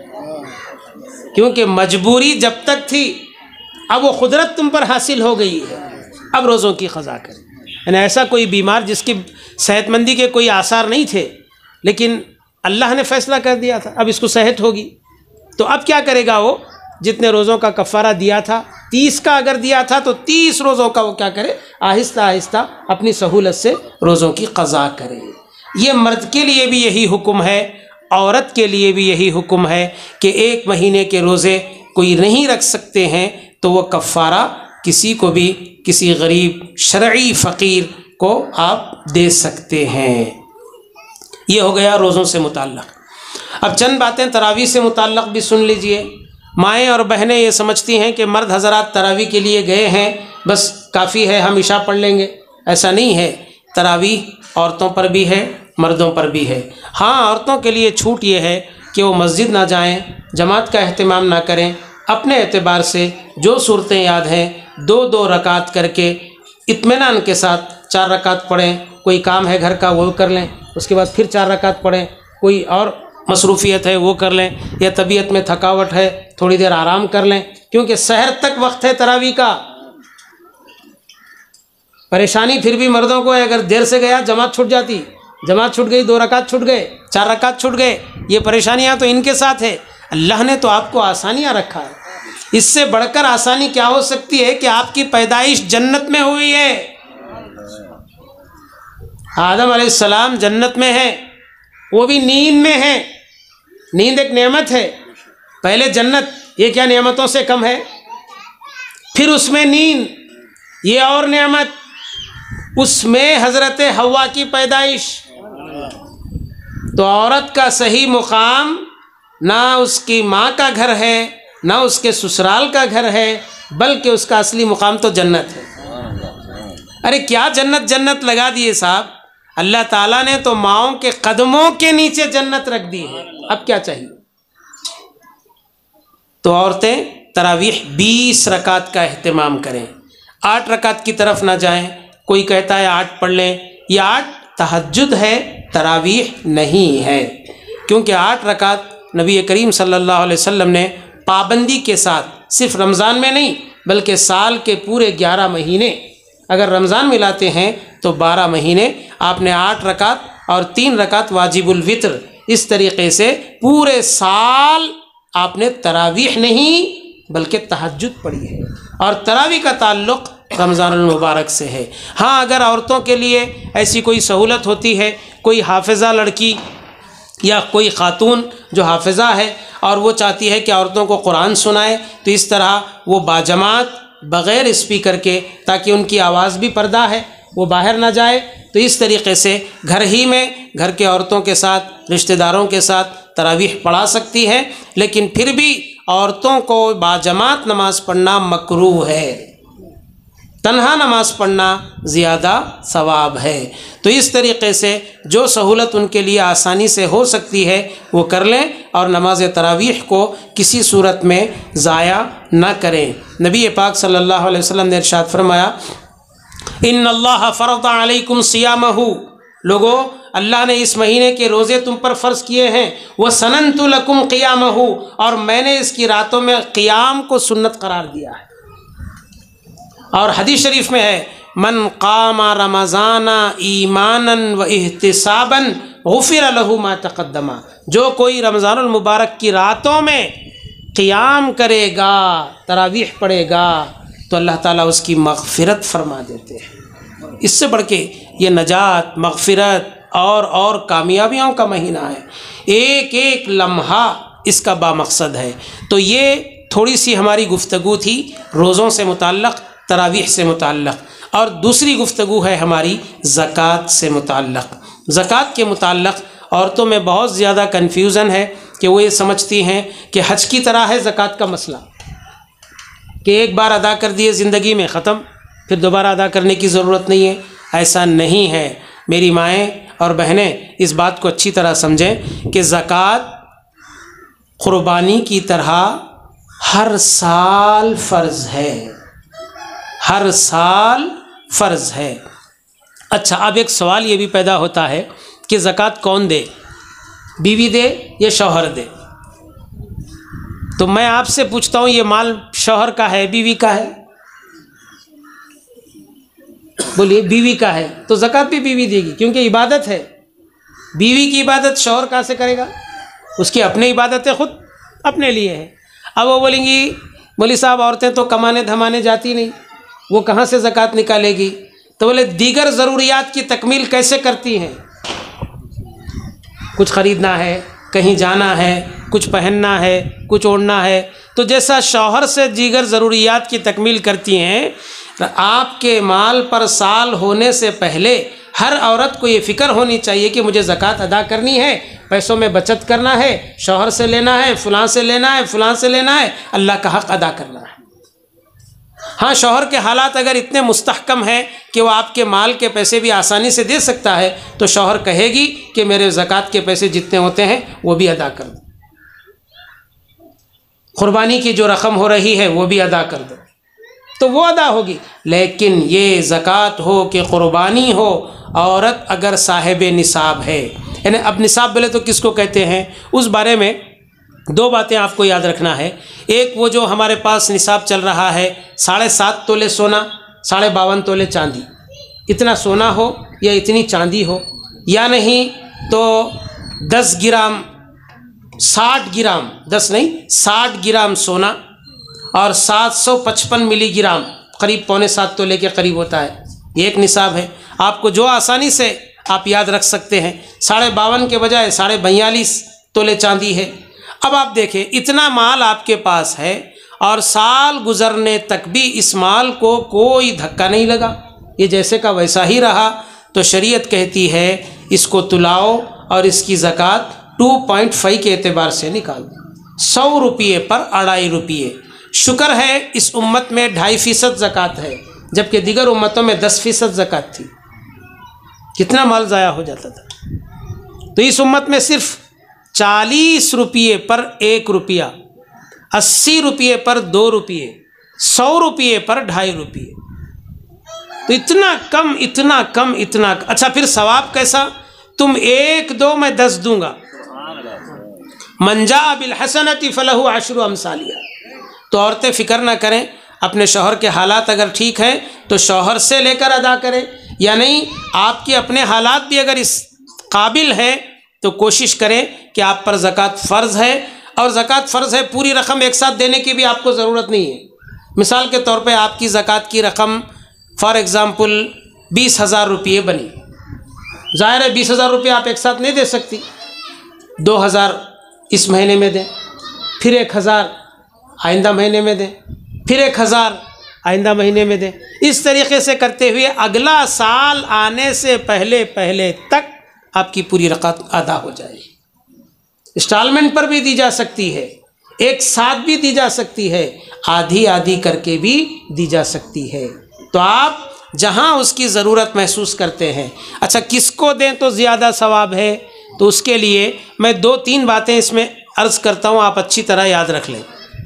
کیونکہ مجبوری جب تک تھی، اب وہ قدرت تم پر حاصل ہو گئی ہے، اب روزوں کی قضا کریں۔ یعنی ایسا کوئی بیمار جس کی صحت مندی کے کوئی آثار نہیں تھے، لیکن اللہ نے فیصلہ کر دیا تھا اب اس کو صحت ہوگی، تو اب کیا کرے گا؟ وہ جتنے روزوں کا کفارہ دیا تھا، تیس کا اگر دیا تھا تو تیس روزوں کا وہ کیا کرے؟ آہستہ آہستہ اپنی سہولت سے روزوں کی قضا کرے۔ یہ مرد کے لیے بھی یہی حکم ہے، عورت کے لیے بھی یہی حکم ہے کہ ایک مہینے کے روزے کوئی نہیں رکھ سکتے ہیں تو وہ کفارہ کسی کو بھی، کسی غریب شرعی فقیر کو آپ دے سکتے ہیں۔ یہ ہو گیا روزوں سے متعلق۔ اب چند باتیں تراویح سے متعلق بھی سن لیجئے۔ مائیں اور بہنیں یہ سمجھتی ہیں کہ مرد حضرات تراویح کے لیے گئے ہیں، بس کافی ہے، ہم عشاء پڑھ لیں گے۔ ایسا نہیں ہے، تراویح عورتوں پر بھی ہے، مردوں پر بھی ہے۔ ہاں، عورتوں کے لیے چھوٹ یہ ہے کہ وہ مسجد نہ جائیں، جماعت کا اہتمام نہ کریں، اپنے اعتبار سے جو صورتیں یاد ہیں دو دو رکعت کر کے اطمینان کے ساتھ چار رکعت پڑھیں۔ کوئی کام ہے گھر کا وہ کر لیں، اس کے بعد پھر چار رکعت پڑھیں، کوئی اور مصروفیت ہے وہ کر لیں، یا طبیعت میں تھکاوٹ ہے تھوڑی دیر آرام کر لیں، کیونکہ سحر تک وقت ہے تراویح کا۔ پریشانی پھر بھی مردوں کو ہے، اگر دیر سے گیا جماعت چھوٹ جاتی، جماعت چھوٹ گئی، دو رکعت چھوٹ گئے، چار رکعت چھوٹ گئے، یہ پریشانیاں تو ان کے ساتھ ہے۔ اللہ نے تو آپ کو آسانیاں رکھا ہے، اس سے بڑھ کر آسانی کیا ہو سکتی ہے کہ آپ کی پیدائش جنت میں ہوئی ہے۔ آدم علیہ السلام جنت میں ہیں، وہ بھی نیند میں ہیں۔ نیند ایک نعمت ہے، پہلے جنت، یہ کیا نعمتوں سے کم ہے؟ پھر اس میں نیند، یہ اور نعمت، اس میں حضرت حوا کی پیدائش۔ تو عورت کا صحیح مقام نہ اس کی ماں کا گھر ہے نہ اس کے سسرال کا گھر ہے، بلکہ اس کا اصلی مقام تو جنت ہے۔ ارے کیا جنت جنت لگا دیے صاحب، اللہ تعالیٰ نے تو ماؤں کے قدموں کے نیچے جنت رکھ دی ہے، اب کیا چاہیے؟ تو عورتیں تراویح بیس رکعت کا اہتمام کریں، آٹھ رکعت کی طرف نہ جائیں۔ کوئی کہتا ہے آٹھ پڑھ لیں، یہ آٹھ تہجد ہے، تراویح نہیں ہے، کیونکہ آٹھ رکعت نبی کریم صلی اللہ علیہ وسلم نے پابندی کے ساتھ، صرف رمضان میں نہیں بلکہ سال کے پورے گیارہ مہینے، اگر رمضان ملاتے ہیں تو بارہ مہینے، آپ نے آٹھ رکعت اور تین رکعت واجب الوتر، اس طریقے سے پورے سال آپ نے تراویح نہیں بلکہ تہجد پڑھی ہے، اور تراویح کا تعلق رمضان المبارک سے ہے۔ ہاں اگر عورتوں کے لیے ایسی کوئی سہولت ہوتی ہے، کوئی حافظہ لڑکی یا کوئی خاتون جو حافظہ ہے اور وہ چاہتی ہے کہ عورتوں کو قرآن سنائے، تو اس طرح وہ باجماعت بغیر اسپیکر کے، تاکہ ان کی آواز بھی پردہ ہے، وہ باہر نہ جائے، تو اس طریقے سے گھر ہی میں گھر کے عورتوں کے ساتھ، رشتہ داروں کے ساتھ تراویح پڑھا سکتی ہے، لیکن پھر بھی عورتوں کو باجماعت نماز پڑھنا مکروہ ہے، تنہا نماز پڑھنا زیادہ ثواب ہے۔ تو اس طریقے سے جو سہولت ان کے لیے آسانی سے ہو سکتی ہے وہ کر لیں، اور نماز تراویح کو کسی صورت میں ضائع نہ کریں۔ نبی پاک صلی اللہ علیہ وسلم نے ارشاد فرمایا، ان اللہ فرض علیکم صیامہ، لوگو اللہ نے اس مہینے کے روزے تم پر فرض کیے ہیں، وسننت لکم قیامہ، اور میں نے اس کی راتوں میں قیام کو سنت قرار دیا ہے۔ اور حدیث شریف میں ہے، من قام رمضان ایمانا و احتسابا غفر له ما تقدم، جو کوئی رمضان المبارک کی راتوں میں قیام کرے گا، تراویح پڑھے گا، تو اللہ تعالیٰ اس کی مغفرت فرما دیتے ہیں۔ اس سے بڑھ کے یہ نجات، مغفرت اور اور کامیابیوں کا مہینہ ہے، ایک ایک لمحہ اس کا بامقصد ہے۔ تو یہ تھوڑی سی ہماری گفتگو تھی روزوں سے متعلق، تراویح سے متعلق، اور دوسری گفتگو ہے ہماری زکوٰۃ سے متعلق۔ زکوٰۃ کے متعلق عورتوں میں بہت زیادہ کنفیوژن ہے کہ وہ یہ سمجھتی ہیں کہ حج کی طرح ہے زکوٰۃ کا مسئلہ، کہ ایک بار ادا کر دیے زندگی میں ختم، پھر دوبارہ ادا کرنے کی ضرورت نہیں ہے۔ ایسا نہیں ہے میری مائیں اور بہنیں، اس بات کو اچھی طرح سمجھیں کہ زکوٰۃ قربانی کی طرح ہر سال فرض ہے، ہر سال فرض ہے۔ اچھا، اب ایک سوال یہ بھی پیدا ہوتا ہے کہ زکوٰۃ کون دے، بیوی دے یا شوہر دے؟ تو میں آپ سے پوچھتا ہوں، یہ مال شوہر کا ہے بیوی کا ہے؟ بولیے، بیوی کا ہے تو زکوٰۃ بھی بیوی دے گی، کیونکہ عبادت ہے۔ بیوی کی عبادت شوہر کہاں سے کرے گا؟ اس کی اپنی عبادتیں خود اپنے لیے ہیں۔ اب وہ بولیں گی مولوی صاحب عورتیں تو کمانے دھمانے جاتی نہیں، وہ کہاں سے زکوٰۃ نکالے گی؟ تو بولے دیگر ضروریات کی تکمیل کیسے کرتی ہیں؟ کچھ خریدنا ہے، کہیں جانا ہے، کچھ پہننا ہے، کچھ اوڑھنا ہے، تو جیسا شوہر سے دیگر ضروریات کی تکمیل کرتی ہیں، آپ کے مال پر سال ہونے سے پہلے ہر عورت کو یہ فکر ہونی چاہیے کہ مجھے زکوٰۃ ادا کرنی ہے، پیسوں میں بچت کرنا ہے، شوہر سے لینا ہے، فلاں سے لینا ہے، فلاں سے لینا ہے، اللہ کا حق ادا کرنا ہے۔ ہاں شوہر کے حالات اگر اتنے مستحکم ہیں کہ وہ آپ کے مال کے پیسے بھی آسانی سے دے سکتا ہے، تو شوہر کہے گی کہ میرے زکوٰۃ کے پیسے جتنے ہوتے ہیں وہ بھی ادا کر دو، قربانی کی جو رقم ہو رہی ہے وہ بھی ادا کر دو، تو وہ ادا ہوگی۔ لیکن یہ زکوٰۃ ہو کہ قربانی ہو، عورت اگر صاحب نصاب ہے، یعنی اب نصاب بولے تو کس کو کہتے ہیں، اس بارے میں دو باتیں آپ کو یاد رکھنا ہے۔ ایک وہ جو ہمارے پاس نصاب چل رہا ہے، ساڑھے سات تولے سونا، ساڑھے باون تولے چاندی، اتنا سونا ہو یا اتنی چاندی ہو، یا نہیں تو دس گرام، ساٹھ گرام، دس نہیں ساٹھ گرام سونا اور سات سو پچپن ملی گرام، قریب پونے سات تولے کے قریب ہوتا ہے، یہ ایک نصاب ہے۔ آپ کو جو آسانی سے آپ یاد رکھ سکتے ہیں، ساڑھے باون کے بجائے ساڑھے بیالیس تولے چاندی ہے۔ اب آپ دیکھیں اتنا مال آپ کے پاس ہے اور سال گزرنے تک بھی اس مال کو کوئی دھکا نہیں لگا، یہ جیسے کا ویسا ہی رہا، تو شریعت کہتی ہے اس کو تلاؤ اور اس کی زکوٰۃ ٹو پوائنٹ فائیو کے اعتبار سے نکال دو، سو روپیے پر اڑائی روپیے۔ شکر ہے اس امت میں ڈھائی فیصد زکوٰۃ ہے، جبکہ دیگر امتوں میں دس فیصد زکوٰۃ تھی، کتنا مال ضائع ہو جاتا تھا۔ تو اس امت میں صرف چالیس روپیے پر ایک روپیہ، اسی روپیے پر دو روپیے، سو روپیے پر ڈھائی روپیے، تو اتنا کم اتنا کم اتنا کم۔ اچھا پھر ثواب کیسا؟ تم ایک دو میں دس دوں گا، من جاء بالحسنۃ فلہ عشر امثالہا۔ تو عورتیں فکر نہ کریں، اپنے شوہر کے حالات اگر ٹھیک ہیں تو شوہر سے لے کر ادا کریں، یا نہیں آپ کے اپنے حالات بھی اگر اس قابل ہیں تو کوشش کریں کہ آپ پر زکوٰۃ فرض ہے، اور زکوٰۃ فرض ہے، پوری رقم ایک ساتھ دینے کی بھی آپ کو ضرورت نہیں ہے۔ مثال کے طور پہ آپ کی زکوٰۃ کی رقم فار ایگزامپل بیس ہزار روپیے بنی، ظاہر ہے بیس ہزار روپیے آپ ایک ساتھ نہیں دے سکتی، دو ہزار اس مہینے میں دیں، پھر ایک ہزار آئندہ مہینے میں دیں، پھر ایک ہزار آئندہ مہینے میں دیں، اس طریقے سے کرتے ہوئے اگلا سال آنے سے پہلے پہلے تک آپ کی پوری رقم ادا ہو جائے۔ انسٹالمنٹ پر بھی دی جا سکتی ہے، ایک ساتھ بھی دی جا سکتی ہے، آدھی آدھی کر کے بھی دی جا سکتی ہے۔ تو آپ جہاں اس کی ضرورت محسوس کرتے ہیں، اچھا کس کو دیں تو زیادہ ثواب ہے، تو اس کے لیے میں دو تین باتیں اس میں عرض کرتا ہوں، آپ اچھی طرح یاد رکھ لیں۔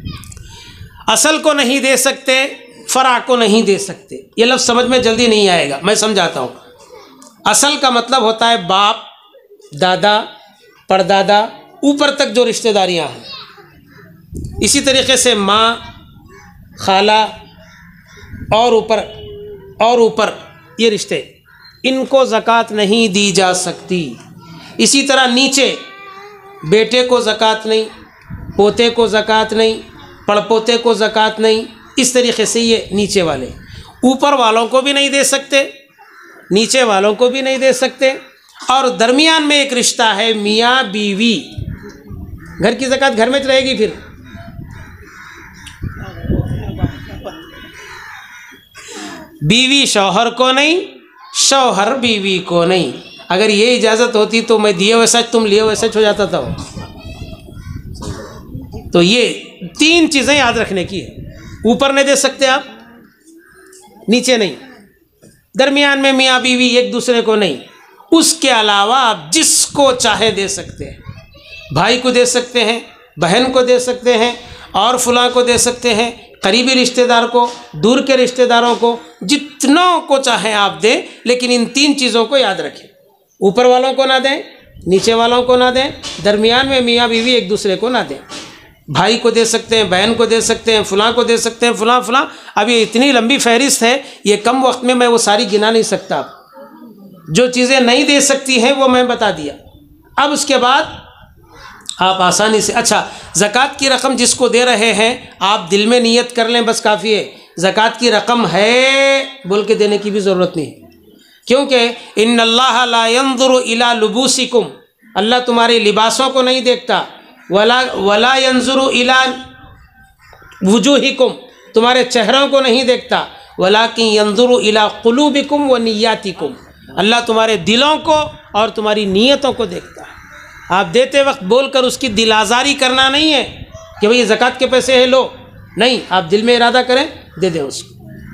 اصل کو نہیں دے سکتے، فرع کو نہیں دے سکتے، یہ لفظ سمجھ میں جلدی نہیں آئے گا، میں سمجھاتا ہوں۔ اصل کا مطلب ہوتا ہے باپ، دادا، پردادا، اوپر تک جو رشتہ داریاں ہیں، اسی طریقے سے ماں، خالہ اور اوپر اور اوپر یہ رشتے، ان کو زکوٰۃ نہیں دی جا سکتی۔ اسی طرح نیچے بیٹے کو زکوٰۃ نہیں، پوتے کو زکوٰۃ نہیں، پڑپوتے کو زکوٰۃ نہیں، اس طریقے سے یہ نیچے والے، اوپر والوں کو بھی نہیں دے سکتے، نیچے والوں کو بھی نہیں دے سکتے، اور درمیان میں ایک رشتہ ہے میاں بیوی، گھر کی زکوٰۃ گھر میں رہے گی، پھر بیوی شوہر کو نہیں، شوہر بیوی کو نہیں۔ اگر یہ اجازت ہوتی تو میں دیے ہوئے سچ تم لیے ہوئے سچ ہو جاتا تھا۔ تو یہ تین چیزیں یاد رکھنے کی ہے، اوپر نہیں دے سکتے آپ، نیچے نہیں، درمیان میں میاں بیوی ایک دوسرے کو نہیں، اس کے علاوہ آپ جس کو چاہے دے سکتے ہیں، بھائی کو دے سکتے ہیں، بہن کو دے سکتے ہیں، اور فلاں کو دے سکتے ہیں، قریبی رشتہ دار کو، دور کے رشتہ داروں کو، جتنوں کو چاہیں آپ دیں، لیکن ان تین چیزوں کو یاد رکھیں، اوپر والوں کو نہ دیں، نیچے والوں کو نہ دیں، درمیان میں میاں بیوی ایک دوسرے کو نہ دیں۔ بھائی کو دے سکتے ہیں، بہن کو دے سکتے ہیں، فلاں کو دے سکتے ہیں، فلاں فلاں، اب یہ اتنی لمبی فہرست ہے، یہ کم وقت میں میں وہ ساری گنا نہیں سکتا۔ جو چیزیں نہیں دے سکتی ہیں وہ میں بتا دیا۔ اب اس کے بعد آپ آسانی سے، اچھا زکوٰۃ کی رقم جس کو دے رہے ہیں آپ دل میں نیت کر لیں، بس کافی ہے، زکوٰۃ کی رقم ہے بول کے دینے کی بھی ضرورت نہیں، کیونکہ ان اللہ لا ينظر الى لبوسکم، اللہ تمہارے لباسوں کو نہیں دیکھتا، ولا ولا ينظر الى وجوہکم، تمہارے چہروں کو نہیں دیکھتا، ولکن ينظر الى قلوبکم ونیاتکم، اللہ تمہارے دلوں کو اور تمہاری نیتوں کو دیکھتا ہے۔ آپ دیتے وقت بول کر اس کی دل آزاری کرنا نہیں ہے کہ بھئی زکوٰۃ کے پیسے ہیں لو، نہیں، آپ دل میں ارادہ کریں دے دیں اس کو۔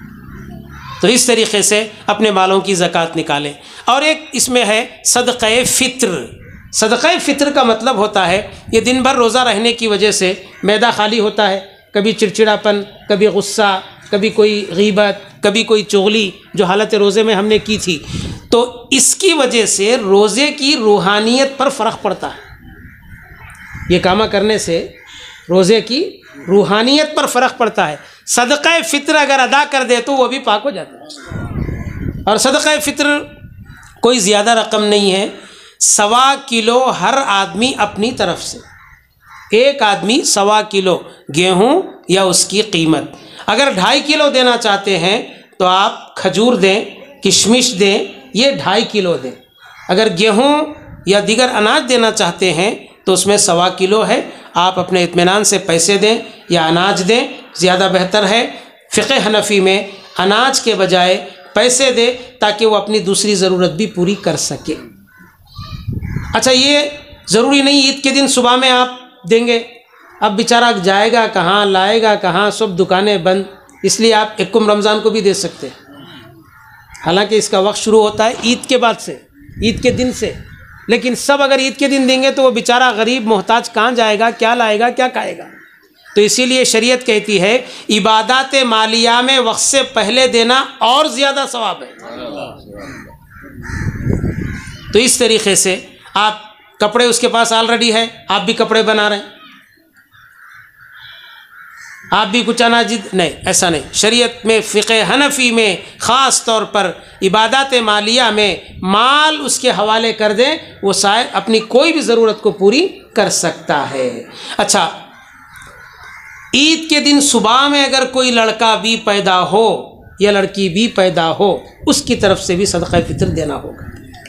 تو اس طریقے سے اپنے مالوں کی زکوٰۃ نکالیں۔ اور ایک اس میں ہے صدقہ فطر۔ صدقہ فطر کا مطلب ہوتا ہے یہ دن بھر روزہ رہنے کی وجہ سے معدہ خالی ہوتا ہے، کبھی چڑچڑاپن، کبھی غصہ، کبھی کوئی غیبت، کبھی کوئی چغلی جو حالت روزے میں ہم نے کی تھی، تو اس کی وجہ سے روزے کی روحانیت پر فرق پڑتا ہے۔ یہ کامہ کرنے سے روزے کی روحانیت پر فرق پڑتا ہے۔ صدقہ فطر اگر ادا کر دے تو وہ بھی پاک ہو جاتا ہے۔ اور صدقہ فطر کوئی زیادہ رقم نہیں ہے، سوا کلو ہر آدمی اپنی طرف سے، ایک آدمی سوا کلو گیہوں یا اس کی قیمت۔ اگر ڈھائی کلو دینا چاہتے ہیں تو آپ کھجور دیں، کشمش دیں، یہ ڈھائی کلو دیں۔ اگر گیہوں یا دیگر اناج دینا چاہتے ہیں تو اس میں سوا کلو ہے، آپ اپنے اطمینان سے پیسے دیں یا اناج دیں، زیادہ بہتر ہے فقہ حنفی میں اناج کے بجائے پیسے دے تاکہ وہ اپنی دوسری ضرورت بھی پوری کر سکے۔ اچھا یہ ضروری نہیں عید کے دن صبح میں آپ دیں گے، اب بیچارہ جائے گا کہاں، لائے گا کہاں، سب دکانیں بند، اس لیے آپ یکم رمضان کو بھی دے سکتے ہیں، حالانکہ اس کا وقت شروع ہوتا ہے عید کے بعد سے، عید کے دن سے، لیکن سب اگر عید کے دن دیں گے تو وہ بیچارہ غریب محتاج کہاں جائے گا، کیا لائے گا، کیا کھائے گا؟ تو اسی لیے شریعت کہتی ہے عبادات مالیہ میں وقت سے پہلے دینا اور زیادہ ثواب ہے۔ تو اس طریقے سے آپ کپڑے اس کے پاس آلریڈی ہے، آپ بھی کپڑے بنا رہے ہیں، آپ بھی کچھ اناج، نہیں ایسا نہیں، شریعت میں فقہ حنفی میں خاص طور پر عبادات مالیہ میں مال اس کے حوالے کر دیں، وہ سائر اپنی کوئی بھی ضرورت کو پوری کر سکتا ہے۔ اچھا عید کے دن صبح میں اگر کوئی لڑکا بھی پیدا ہو یا لڑکی بھی پیدا ہو، اس کی طرف سے بھی صدقہ فطر دینا ہوگا،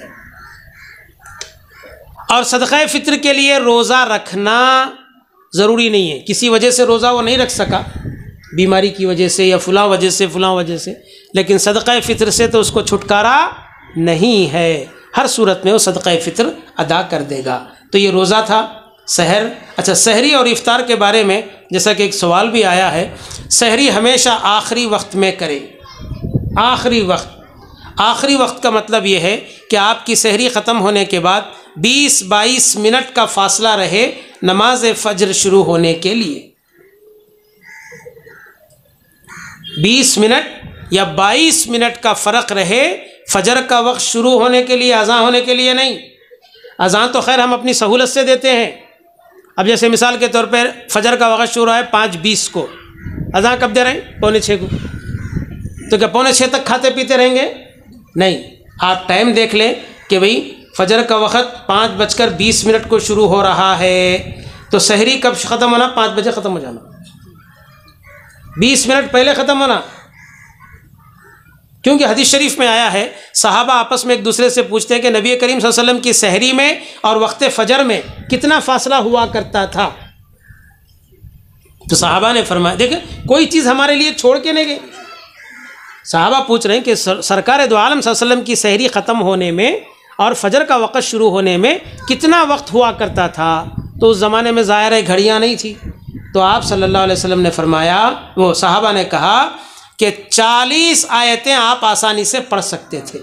اور صدقہ فطر کے لیے روزہ رکھنا ضروری نہیں ہے، کسی وجہ سے روزہ وہ نہیں رکھ سکا، بیماری کی وجہ سے یا فلاں وجہ سے فلاں وجہ سے، لیکن صدقہ فطر سے تو اس کو چھٹکارا نہیں ہے، ہر صورت میں وہ صدقہ فطر ادا کر دے گا۔ تو یہ روزہ تھا، سحر۔ اچھا سحری اور افطار کے بارے میں جیسا کہ ایک سوال بھی آیا ہے، سحری ہمیشہ آخری وقت میں کرے، آخری وقت، آخری وقت کا مطلب یہ ہے کہ آپ کی سحری ختم ہونے کے بعد بیس بائیس منٹ کا فاصلہ رہے نماز فجر شروع ہونے کے لیے، بیس منٹ یا بائیس منٹ کا فرق رہے فجر کا وقت شروع ہونے کے لیے، اذان ہونے کے لیے نہیں۔ اذان تو خیر ہم اپنی سہولت سے دیتے ہیں، اب جیسے مثال کے طور پر فجر کا وقت شروع ہے پانچ بیس کو، اذان کب دے رہے ہیں؟ پونے چھ کو، تو کیا پونے چھ تک کھاتے پیتے رہیں گے؟ نہیں، آپ ٹائم دیکھ لیں کہ بھئی فجر کا وقت پانچ بج کر بیس منٹ کو شروع ہو رہا ہے، تو سحری کب ختم ہونا؟ پانچ بجے ختم ہو جانا، بیس منٹ پہلے ختم ہونا، کیونکہ حدیث شریف میں آیا ہے صحابہ آپس میں ایک دوسرے سے پوچھتے ہیں کہ نبی کریم صلی اللہ علیہ وسلم کی سحری میں اور وقت فجر میں کتنا فاصلہ ہوا کرتا تھا؟ تو صحابہ نے فرمایا، دیکھیں کوئی چیز ہمارے لیے چھوڑ کے نہیں گئے، صحابہ پوچھ رہے ہیں کہ سرکار دو عالم صلی اللہ علیہ وسلم کی سحری ختم ہونے میں اور فجر کا وقت شروع ہونے میں کتنا وقت ہوا کرتا تھا؟ تو اس زمانے میں ظاہر ہے گھڑیاں نہیں تھی، تو آپ صلی اللہ علیہ وسلم نے فرمایا، وہ صحابہ نے کہا کہ چالیس آیتیں آپ آسانی سے پڑھ سکتے تھے،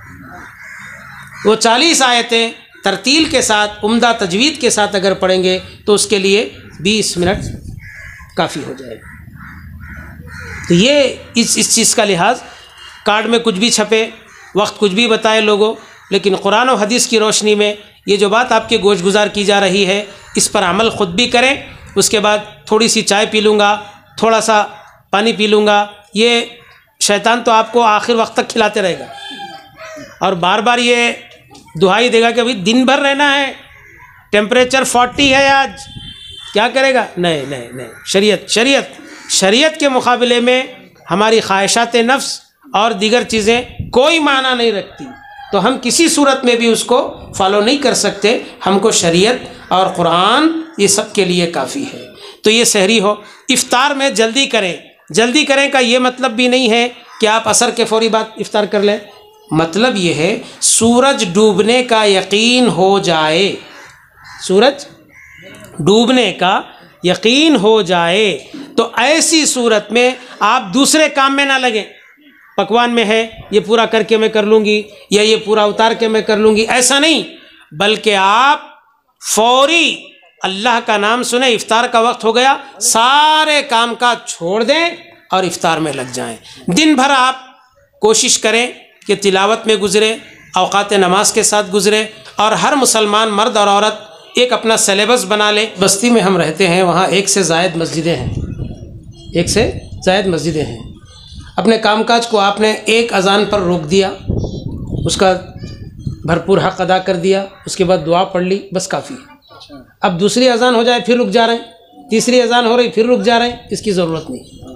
وہ چالیس آیتیں ترتیل کے ساتھ عمدہ تجوید کے ساتھ اگر پڑھیں گے تو اس کے لیے بیس منٹ کافی ہو جائے گا۔ تو یہ اس اس چیز کا لحاظ، کارڈ میں کچھ بھی چھپے، وقت کچھ بھی بتائے لوگوں، لیکن قرآن و حدیث کی روشنی میں یہ جو بات آپ کے گوش گزار کی جا رہی ہے اس پر عمل خود بھی کریں۔ اس کے بعد تھوڑی سی چائے پی لوں گا، تھوڑا سا پانی پی لوں گا، یہ شیطان تو آپ کو آخر وقت تک کھلاتے رہے گا، اور بار بار یہ دہائی دے گا کہ بھائی دن بھر رہنا ہے، ٹیمپریچر فورٹی ہے آج، کیا کرے گا؟ نہیں نہیں نہیں، شریعت شریعت شریعت کے مقابلے میں ہماری خواہشات نفس اور دیگر چیزیں کوئی معنی نہیں رکھتی، تو ہم کسی صورت میں بھی اس کو فالو نہیں کر سکتے، ہم کو شریعت اور قرآن یہ سب کے لیے کافی ہے۔ تو یہ سحری ہو۔ افطار میں جلدی کریں، جلدی کریں کا یہ مطلب بھی نہیں ہے کہ آپ عصر کے فوری بعد افطار کر لیں، مطلب یہ ہے سورج ڈوبنے کا یقین ہو جائے، سورج ڈوبنے کا یقین ہو جائے تو ایسی صورت میں آپ دوسرے کام میں نہ لگیں، پکوان میں ہے یہ پورا کر کے میں کر لوں گی یا یہ پورا اتار کے میں کر لوں گی، ایسا نہیں، بلکہ آپ فوری اللہ کا نام سنیں، افطار کا وقت ہو گیا، سارے کام کا چھوڑ دیں اور افطار میں لگ جائیں۔ دن بھر آپ کوشش کریں کہ تلاوت میں گزرے، اوقات نماز کے ساتھ گزرے، اور ہر مسلمان مرد اور عورت ایک اپنا سلیبس بنا لے۔ بستی میں ہم رہتے ہیں، وہاں ایک سے زائد مسجدیں ہیں، ایک سے زائد مسجدیں ہیں، اپنے کام کاج کو آپ نے ایک اذان پر روک دیا، اس کا بھرپور حق ادا کر دیا، اس کے بعد دعا پڑھ لی، بس کافی ہے۔ اب دوسری اذان ہو جائے پھر رک جا رہے ہیں، تیسری اذان ہو رہی پھر رک جا رہے ہیں، اس کی ضرورت نہیں۔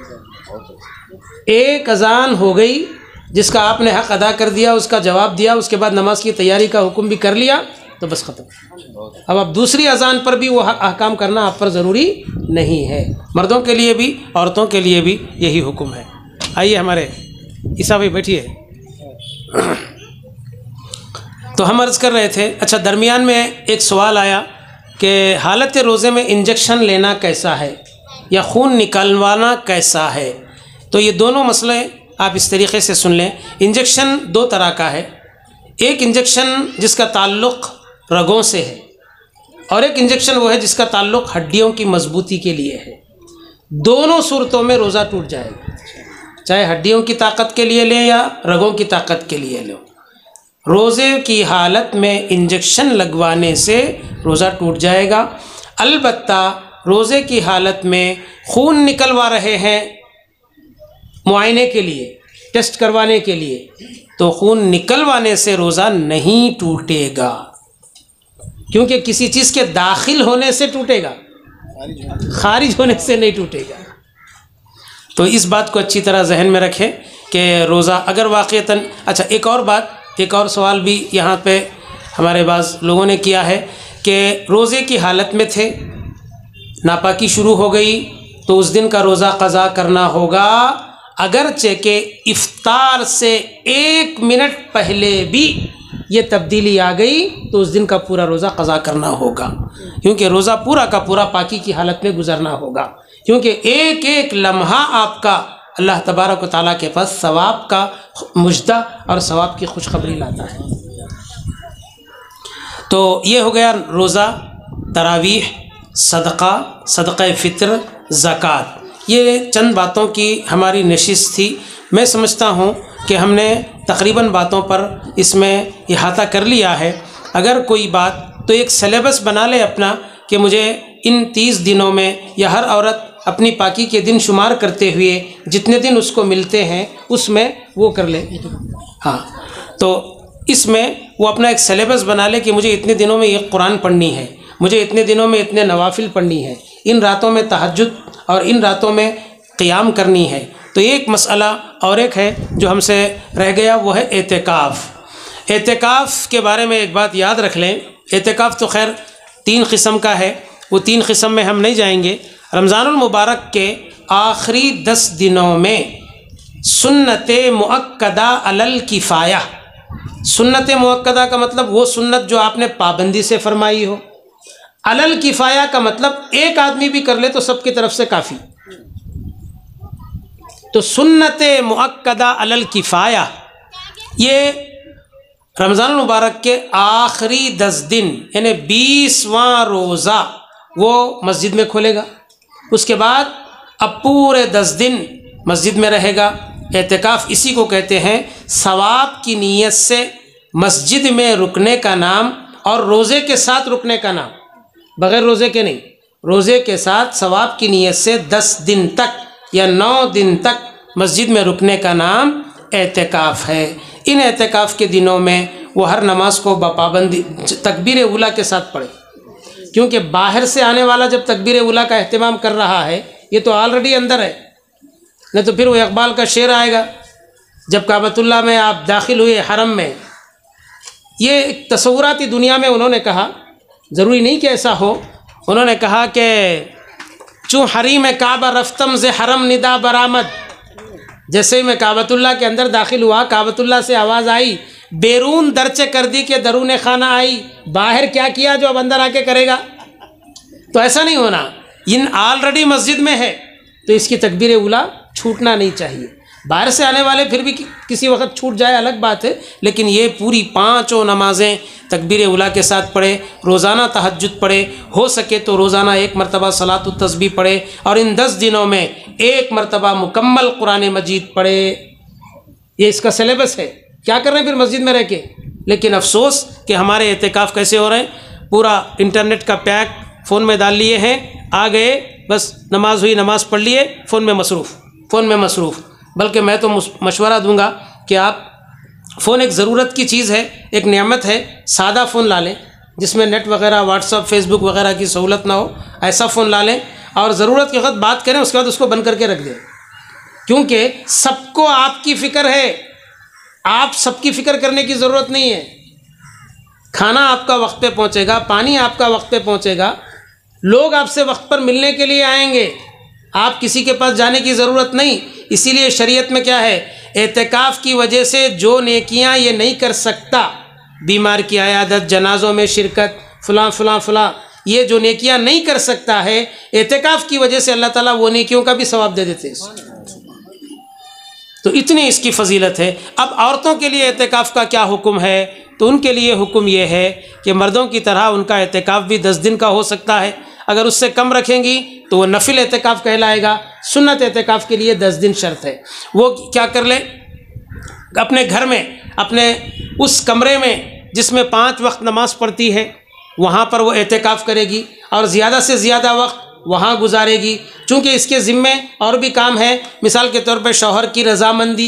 ایک اذان ہو گئی جس کا آپ نے حق ادا کر دیا، اس کا جواب دیا، اس کے بعد نماز کی تیاری کا حکم بھی کر لیا، تو تو بس ختم۔ اب اب دوسری اذان پر بھی وہ احکام کرنا آپ پر ضروری نہیں ہے، مردوں کے لیے بھی عورتوں کے لیے بھی یہی حکم ہے۔ آئیے ہمارے عیسیٰ بھائی بیٹھیے۔ تو ہم عرض کر رہے تھے، اچھا درمیان میں ایک سوال آیا کہ حالت روزے میں انجیکشن لینا کیسا ہے یا خون نکلوانا کیسا ہے؟ تو یہ دونوں مسئلے آپ اس طریقے سے سن لیں۔ انجیکشن دو طرح کا ہے، ایک انجیکشن جس کا تعلق رگوں سے ہے، اور ایک انجیکشن وہ ہے جس کا تعلق ہڈیوں کی مضبوطی کے لیے ہے۔ دونوں صورتوں میں روزہ ٹوٹ جائے گا، چاہے ہڈیوں کی طاقت کے لیے لیں یا رگوں کی طاقت کے لیے لیں۔ روزے کی حالت میں انجیکشن لگوانے سے روزہ ٹوٹ جائے گا۔ البتہ روزے کی حالت میں خون نکلوا رہے ہیں معائنے کے لیے، ٹیسٹ کروانے کے لیے، تو خون نکلوانے سے روزہ نہیں ٹوٹے گا، کیونکہ کسی چیز کے داخل ہونے سے ٹوٹے گا، خارج ہونے سے نہیں ٹوٹے گا۔ تو اس بات کو اچھی طرح ذہن میں رکھیں کہ روزہ اگر واقعتاً، اچھا ایک اور بات، ایک اور سوال بھی یہاں پہ ہمارے بعض لوگوں نے کیا ہے کہ روزے کی حالت میں تھے، ناپاکی شروع ہو گئی تو اس دن کا روزہ قضا کرنا ہوگا، اگرچہ کہ افطار سے ایک منٹ پہلے بھی یہ تبدیلی آ گئی تو اس دن کا پورا روزہ قضا کرنا ہوگا، کیونکہ روزہ پورا کا پورا پاکی کی حالت میں گزرنا ہوگا، کیونکہ ایک ایک لمحہ آپ کا اللہ تبارک و تعالیٰ کے پاس ثواب کا مجدہ اور ثواب کی خوشخبری لاتا ہے۔ تو یہ ہو گیا روزہ، تراویح، صدقہ، صدقہ فطر، زکوٰۃ، یہ چند باتوں کی ہماری نشست تھی۔ میں سمجھتا ہوں کہ ہم نے تقریباً باتوں پر اس میں احاطہ کر لیا ہے۔ اگر کوئی بات تو ایک سلیبس بنا لے اپنا کہ مجھے ان تیس دنوں میں، یا ہر عورت اپنی پاکی کے دن شمار کرتے ہوئے جتنے دن اس کو ملتے ہیں اس میں وہ کر لے، ہاں تو اس میں وہ اپنا ایک سلیبس بنا لے کہ مجھے اتنے دنوں میں یہ قرآن پڑھنی ہے، مجھے اتنے دنوں میں اتنے نوافل پڑھنی ہے، ان راتوں میں تہجد اور ان راتوں میں قیام کرنی ہے۔ تو ایک مسئلہ اور ایک ہے جو ہم سے رہ گیا، وہ ہے اعتکاف۔ اعتکاف کے بارے میں ایک بات یاد رکھ لیں، اعتکاف تو خیر تین قسم کا ہے، وہ تین قسم میں ہم نہیں جائیں گے۔ رمضان المبارک کے آخری دس دنوں میں سنت مؤکدہ علی الکفایہ، سنت مؤکدہ کا مطلب وہ سنت جو آپ نے پابندی سے فرمائی ہو، علی الکفایہ کا مطلب ایک آدمی بھی کر لے تو سب کی طرف سے کافی۔ تو سنت مؤکدہ علی الکفایہ یہ رمضان المبارک کے آخری دس دن یعنی بیسواں روزہ وہ مسجد میں کھولے گا، اس کے بعد اب پورے دس دن مسجد میں رہے گا۔ اعتکاف اسی کو کہتے ہیں، ثواب کی نیت سے مسجد میں رکنے کا نام اور روزے کے ساتھ رکنے کا نام، بغیر روزے کے نہیں، روزے کے ساتھ ثواب کی نیت سے دس دن تک یا نو دن تک مسجد میں رکنے کا نام اعتکاف ہے۔ ان اعتکاف کے دنوں میں وہ ہر نماز کو بپابندی تکبیر اولیٰ کے ساتھ پڑھے، کیونکہ باہر سے آنے والا جب تکبیر اولیٰ کا اہتمام کر رہا ہے یہ تو آلریڈی اندر ہے، نہیں تو پھر وہ اقبال کا شعر آئے گا، جب کعبۃ اللہ میں آپ داخل ہوئے حرم میں، یہ ایک تصوراتی دنیا میں انہوں نے کہا، ضروری نہیں کہ ایسا ہو، انہوں نے کہا کہ چوں حریم کعبہ رفتم ز حرم ندا برآمد، جیسے میں کعبۃ اللہ کے اندر داخل ہوا، کعبۃ اللہ سے آواز آئی، بیرون درچے کر دی کہ درون خانہ آئی، باہر کیا کیا جو اب اندر آ کے کرے گا؟ تو ایسا نہیں ہونا، ان آلریڈی مسجد میں ہے تو اس کی تکبیر اولیٰ چھوٹنا نہیں چاہیے۔ باہر سے آنے والے پھر بھی کسی وقت چھوٹ جائے الگ بات ہے، لیکن یہ پوری پانچوں نمازیں تکبیر اولیٰ کے ساتھ پڑھے، روزانہ تہجد پڑھے، ہو سکے تو روزانہ ایک مرتبہ صلاۃ التسبیح پڑھے، اور ان دس دنوں میں ایک مرتبہ مکمل قرآن مجید پڑھے۔ یہ اس کا سلیبس ہے، کیا کر رہے ہیں پھر مسجد میں رہ کے؟ لیکن افسوس کہ ہمارے اعتکاف کیسے ہو رہے ہیں، پورا انٹرنیٹ کا پیک فون میں ڈال لیے ہیں، آ گئے بس نماز ہوئی، نماز پڑھ لیے، فون میں مصروف فون میں مصروف بلکہ میں تو مشورہ دوں گا کہ آپ فون ایک ضرورت کی چیز ہے، ایک نعمت ہے، سادہ فون لا لیں جس میں نیٹ وغیرہ، واٹس اپ، فیس بک وغیرہ کی سہولت نہ ہو، ایسا فون لا لیں اور ضرورت کے وقت بات کریں، اس کے بعد اس کو بند کر کے رکھ دیں، کیونکہ سب کو آپ کی فکر ہے، آپ سب کی فکر کرنے کی ضرورت نہیں ہے۔ کھانا آپ کا وقت پہ پہنچے گا، پانی آپ کا وقت پہ پہنچے گا، لوگ آپ سے وقت پر ملنے کے لیے آئیں گے، آپ کسی کے پاس جانے کی ضرورت نہیں۔ اسی لیے شریعت میں کیا ہے، اعتکاف کی وجہ سے جو نیکیاں یہ نہیں کر سکتا، بیمار کی عیادت، جنازوں میں شرکت، فلاں فلاں فلاں، یہ جو نیکیاں نہیں کر سکتا ہے، اعتکاف کی وجہ سے اللہ تعالیٰ وہ نیکیوں کا بھی ثواب دے دیتے ہیں۔ تو اتنی اس کی فضیلت ہے۔ اب عورتوں کے لیے اعتکاف کا کیا حکم ہے؟ تو ان کے لیے حکم یہ ہے کہ مردوں کی طرح ان کا اعتکاف بھی دس دن کا ہو سکتا ہے، اگر اس سے کم رکھیں گی تو وہ نفل اعتکاف کہلائے گا۔ سنت اعتکاف کے لیے دس دن شرط ہے۔ وہ کیا کر لے، اپنے گھر میں، اپنے اس کمرے میں جس میں پانچ وقت نماز پڑھتی ہے، وہاں پر وہ اعتکاف کرے گی اور زیادہ سے زیادہ وقت وہاں گزارے گی، چونکہ اس کے ذمے اور بھی کام ہے۔ مثال کے طور پہ شوہر کی رضامندی،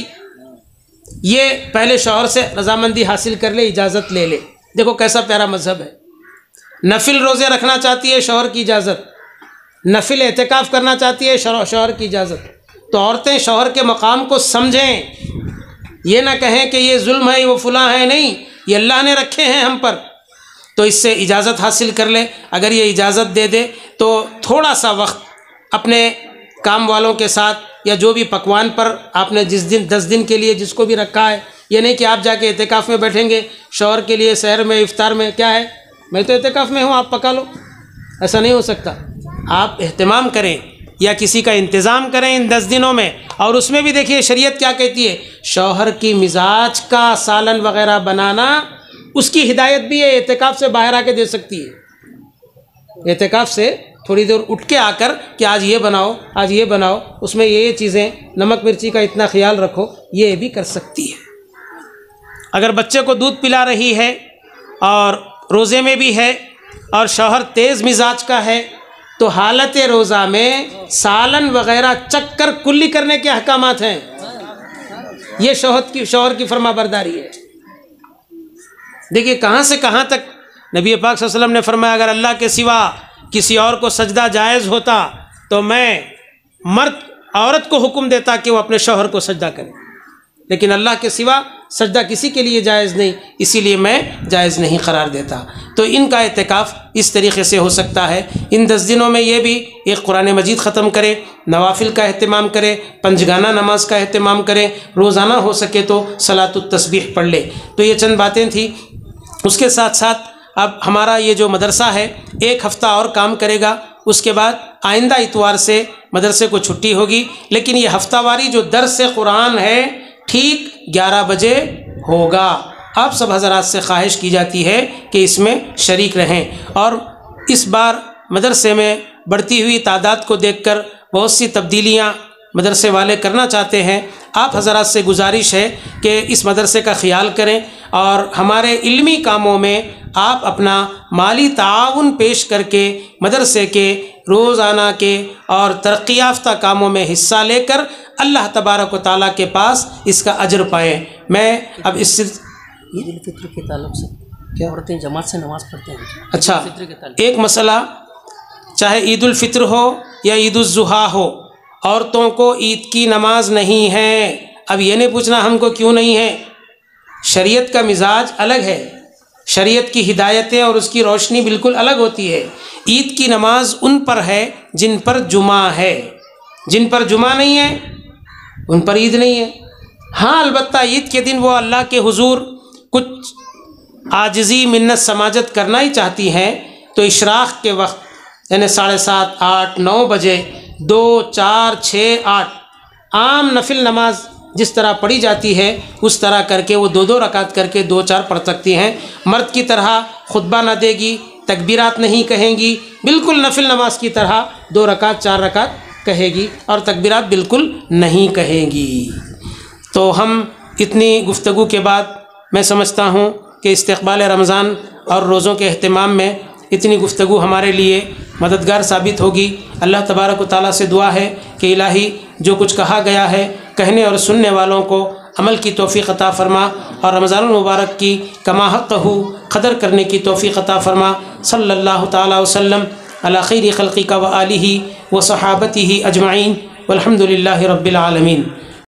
یہ پہلے شوہر سے رضامندی حاصل کر لے، اجازت لے لے۔ دیکھو کیسا پیارا مذہب ہے۔ نفل روزے رکھنا چاہتی ہے، شوہر کی اجازت۔ نفل اعتکاف کرنا چاہتی ہے، شوہر کی اجازت۔ تو عورتیں شوہر کے مقام کو سمجھیں، یہ نہ کہیں کہ یہ ظلم ہے، وہ فلاں ہے، نہیں، یہ اللہ نے رکھے ہیں ہم پر، تو اس سے اجازت حاصل کر لے۔ اگر یہ اجازت دے دے تو تھوڑا سا وقت اپنے کام والوں کے ساتھ یا جو بھی پکوان پر آپ نے جس دن دس دن کے لیے جس کو بھی رکھا ہے، یہ نہیں کہ آپ جا کے اعتکاف میں بیٹھیں گے، شوہر کے لیے سحر میں افطار میں کیا ہے، میں تو اعتکاف میں ہوں آپ پکا لو، ایسا نہیں ہو سکتا۔ آپ اہتمام کریں یا کسی کا انتظام کریں ان دس دنوں میں۔ اور اس میں بھی دیکھیے شریعت کیا کہتی ہے، شوہر کی مزاج کا سالن وغیرہ بنانا، اس کی ہدایت بھی ہے، اعتکاف سے باہر آ کے دے سکتی ہے۔ اعتکاف سے تھوڑی دیر اٹھ کے آ کر کہ آج یہ بناؤ، آج یہ بناؤ، اس میں یہ یہ چیزیں، نمک مرچی کا اتنا خیال رکھو، یہ بھی کر سکتی ہے۔ اگر بچے کو دودھ پلا رہی ہے اور روزے میں بھی ہے اور شوہر تیز مزاج کا ہے، تو حالت روزہ میں سالن وغیرہ چکھ کر کلی کرنے کے احکامات ہیں۔ یہ شوہر کی شوہر کی فرما برداری ہے۔ دیکھیے کہاں سے کہاں تک نبی پاک صلی اللہ علیہ وسلم نے فرمایا، اگر اللہ کے سوا کسی اور کو سجدہ جائز ہوتا تو میں مرد عورت کو حکم دیتا کہ وہ اپنے شوہر کو سجدہ کرے، لیکن اللہ کے سوا سجدہ کسی کے لیے جائز نہیں، اسی لیے میں جائز نہیں قرار دیتا۔ تو ان کا اعتکاف اس طریقے سے ہو سکتا ہے۔ ان دس دنوں میں یہ بھی ایک قرآن مجید ختم کرے، نوافل کا اہتمام کرے، پنجگانہ نماز کا اہتمام کرے، روزانہ ہو سکے تو صلاۃ التسبیح پڑھ لے۔ تو یہ چند باتیں تھیں۔ اس کے ساتھ ساتھ اب ہمارا یہ جو مدرسہ ہے ایک ہفتہ اور کام کرے گا، اس کے بعد آئندہ اتوار سے مدرسے کو چھٹی ہوگی، لیکن یہ ہفتہ واری جو درس قرآن ہے ٹھیک گیارہ بجے ہوگا۔ آپ سب حضرات سے خواہش کی جاتی ہے کہ اس میں شریک رہیں۔ اور اس بار مدرسے میں بڑھتی ہوئی تعداد کو دیکھ کر بہت سی تبدیلیاں مدرسے والے کرنا چاہتے ہیں۔ آپ حضرات سے گزارش ہے کہ اس مدرسے کا خیال کریں اور ہمارے علمی کاموں میں آپ اپنا مالی تعاون پیش کر کے مدرسے کے روزانہ کے اور ترقی یافتہ کاموں میں حصہ لے کر اللہ تبارک و تعالیٰ کے پاس اس کا اجر پائیں۔ میں اب اس سے عید الفطر کے تعلق سے کیا عورتیں جماعت سے نماز پڑھتے ہیں؟ اچھا، ایک مسئلہ، چاہے عید الفطر ہو یا عید الاضحیٰ ہو، عورتوں کو عید کی نماز نہیں ہے۔ اب یہ نہیں پوچھنا ہم کو کیوں نہیں ہے، شریعت کا مزاج الگ ہے، شریعت کی ہدایتیں اور اس کی روشنی بالکل الگ ہوتی ہے۔ عید کی نماز ان پر ہے جن پر جمعہ ہے، جن پر جمعہ نہیں ہے ان پر عید نہیں ہے۔ ہاں البتہ عید کے دن وہ اللہ کے حضور کچھ عاجزی منت سماجت کرنا ہی چاہتی ہیں، تو اشراق کے وقت یعنی ساڑھے سات آٹھ نو بجے دو چار چھ آٹھ عام نفل نماز جس طرح پڑھی جاتی ہے اس طرح کر کے وہ دو دو رکعت کر کے دو چار پڑھ سکتی ہیں۔ مرد کی طرح خطبہ نہ دے گی، تکبیرات نہیں کہیں گی، بالکل نفل نماز کی طرح دو رکعت چار رکعت کہے گی اور تکبیرات بالکل نہیں کہے گی۔ تو ہم اتنی گفتگو کے بعد میں سمجھتا ہوں کہ استقبال رمضان اور روزوں کے اہتمام میں اتنی گفتگو ہمارے لیے مددگار ثابت ہوگی۔ اللہ تبارک و تعالیٰ سے دعا ہے کہ الہی جو کچھ کہا گیا ہے کہنے اور سننے والوں کو عمل کی توفیق عطا فرما، اور رمضان المبارک کی کما حق ہو قدر کرنے کی توفیق عطا فرما۔ صلی اللہ تعالیٰ وسلم علی خیر خلقک و آلہ و صحابتہ اجمعین والحمد للہ رب العالمین۔